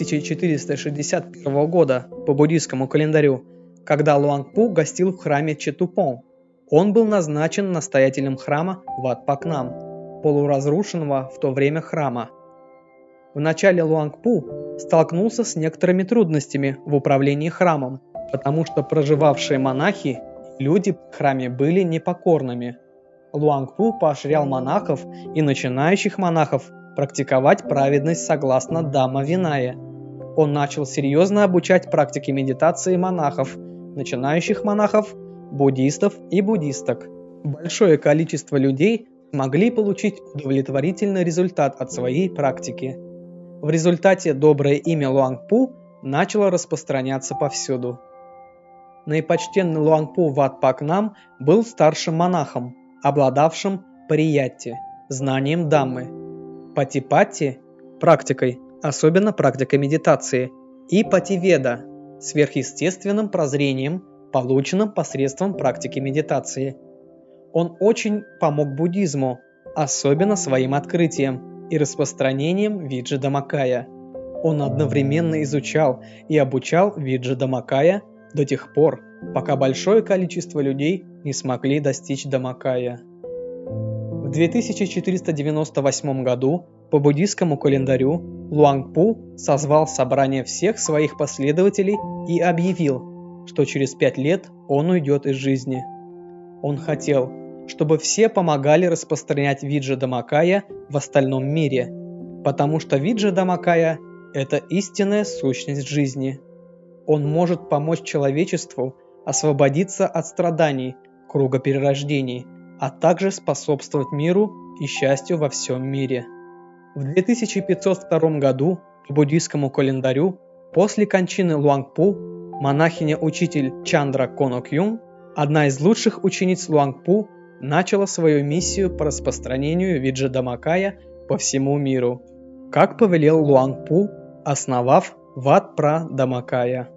2461 года по буддийскому календарю, когда Луангпу гостил в храме Четупон, он был назначен настоятелем храма Wat Paknam, полуразрушенного в то время храма. Вначале Луангпу столкнулся с некоторыми трудностями в управлении храмом, потому что проживавшие монахи и люди в храме были непокорными. Луангпу поощрял монахов и начинающих монахов практиковать праведность согласно Дhamma Vinaya. Он начал серьезно обучать практике медитации монахов, начинающих монахов, буддистов и буддисток. Большое количество людей смогли получить удовлетворительный результат от своей практики. В результате доброе имя Луангпу начало распространяться повсюду. Наипочтенный Луангпу Wat Paknam был старшим монахом, обладавшим париятти, знанием Даммы, патипатти, практикой, особенно практикой медитации, и пативеда, сверхъестественным прозрением, полученным посредством практики медитации. Он очень помог буддизму, особенно своим открытием и распространением Виджи Дамакая. Он одновременно изучал и обучал Виджи Дамакая до тех пор, пока большое количество людей не смогли достичь Дамакая. В 2498 году по буддийскому календарю Луангпу созвал собрание всех своих последователей и объявил, что через 5 лет он уйдет из жизни. Он хотел, чтобы все помогали распространять Виджи Дамакая в остальном мире, потому что Виджи Дамакая – это истинная сущность жизни. Он может помочь человечеству освободиться от страданий, круга перерождений, а также способствовать миру и счастью во всем мире. В 2502 году по буддийскому календарю после кончины Луангпу монахиня-учитель Чандра Конокюн, одна из лучших учениц Луангпу, начала свою миссию по распространению Виджи Дамакая по всему миру, как повелел Луангпу, основав Wat Phra Dhammakaya.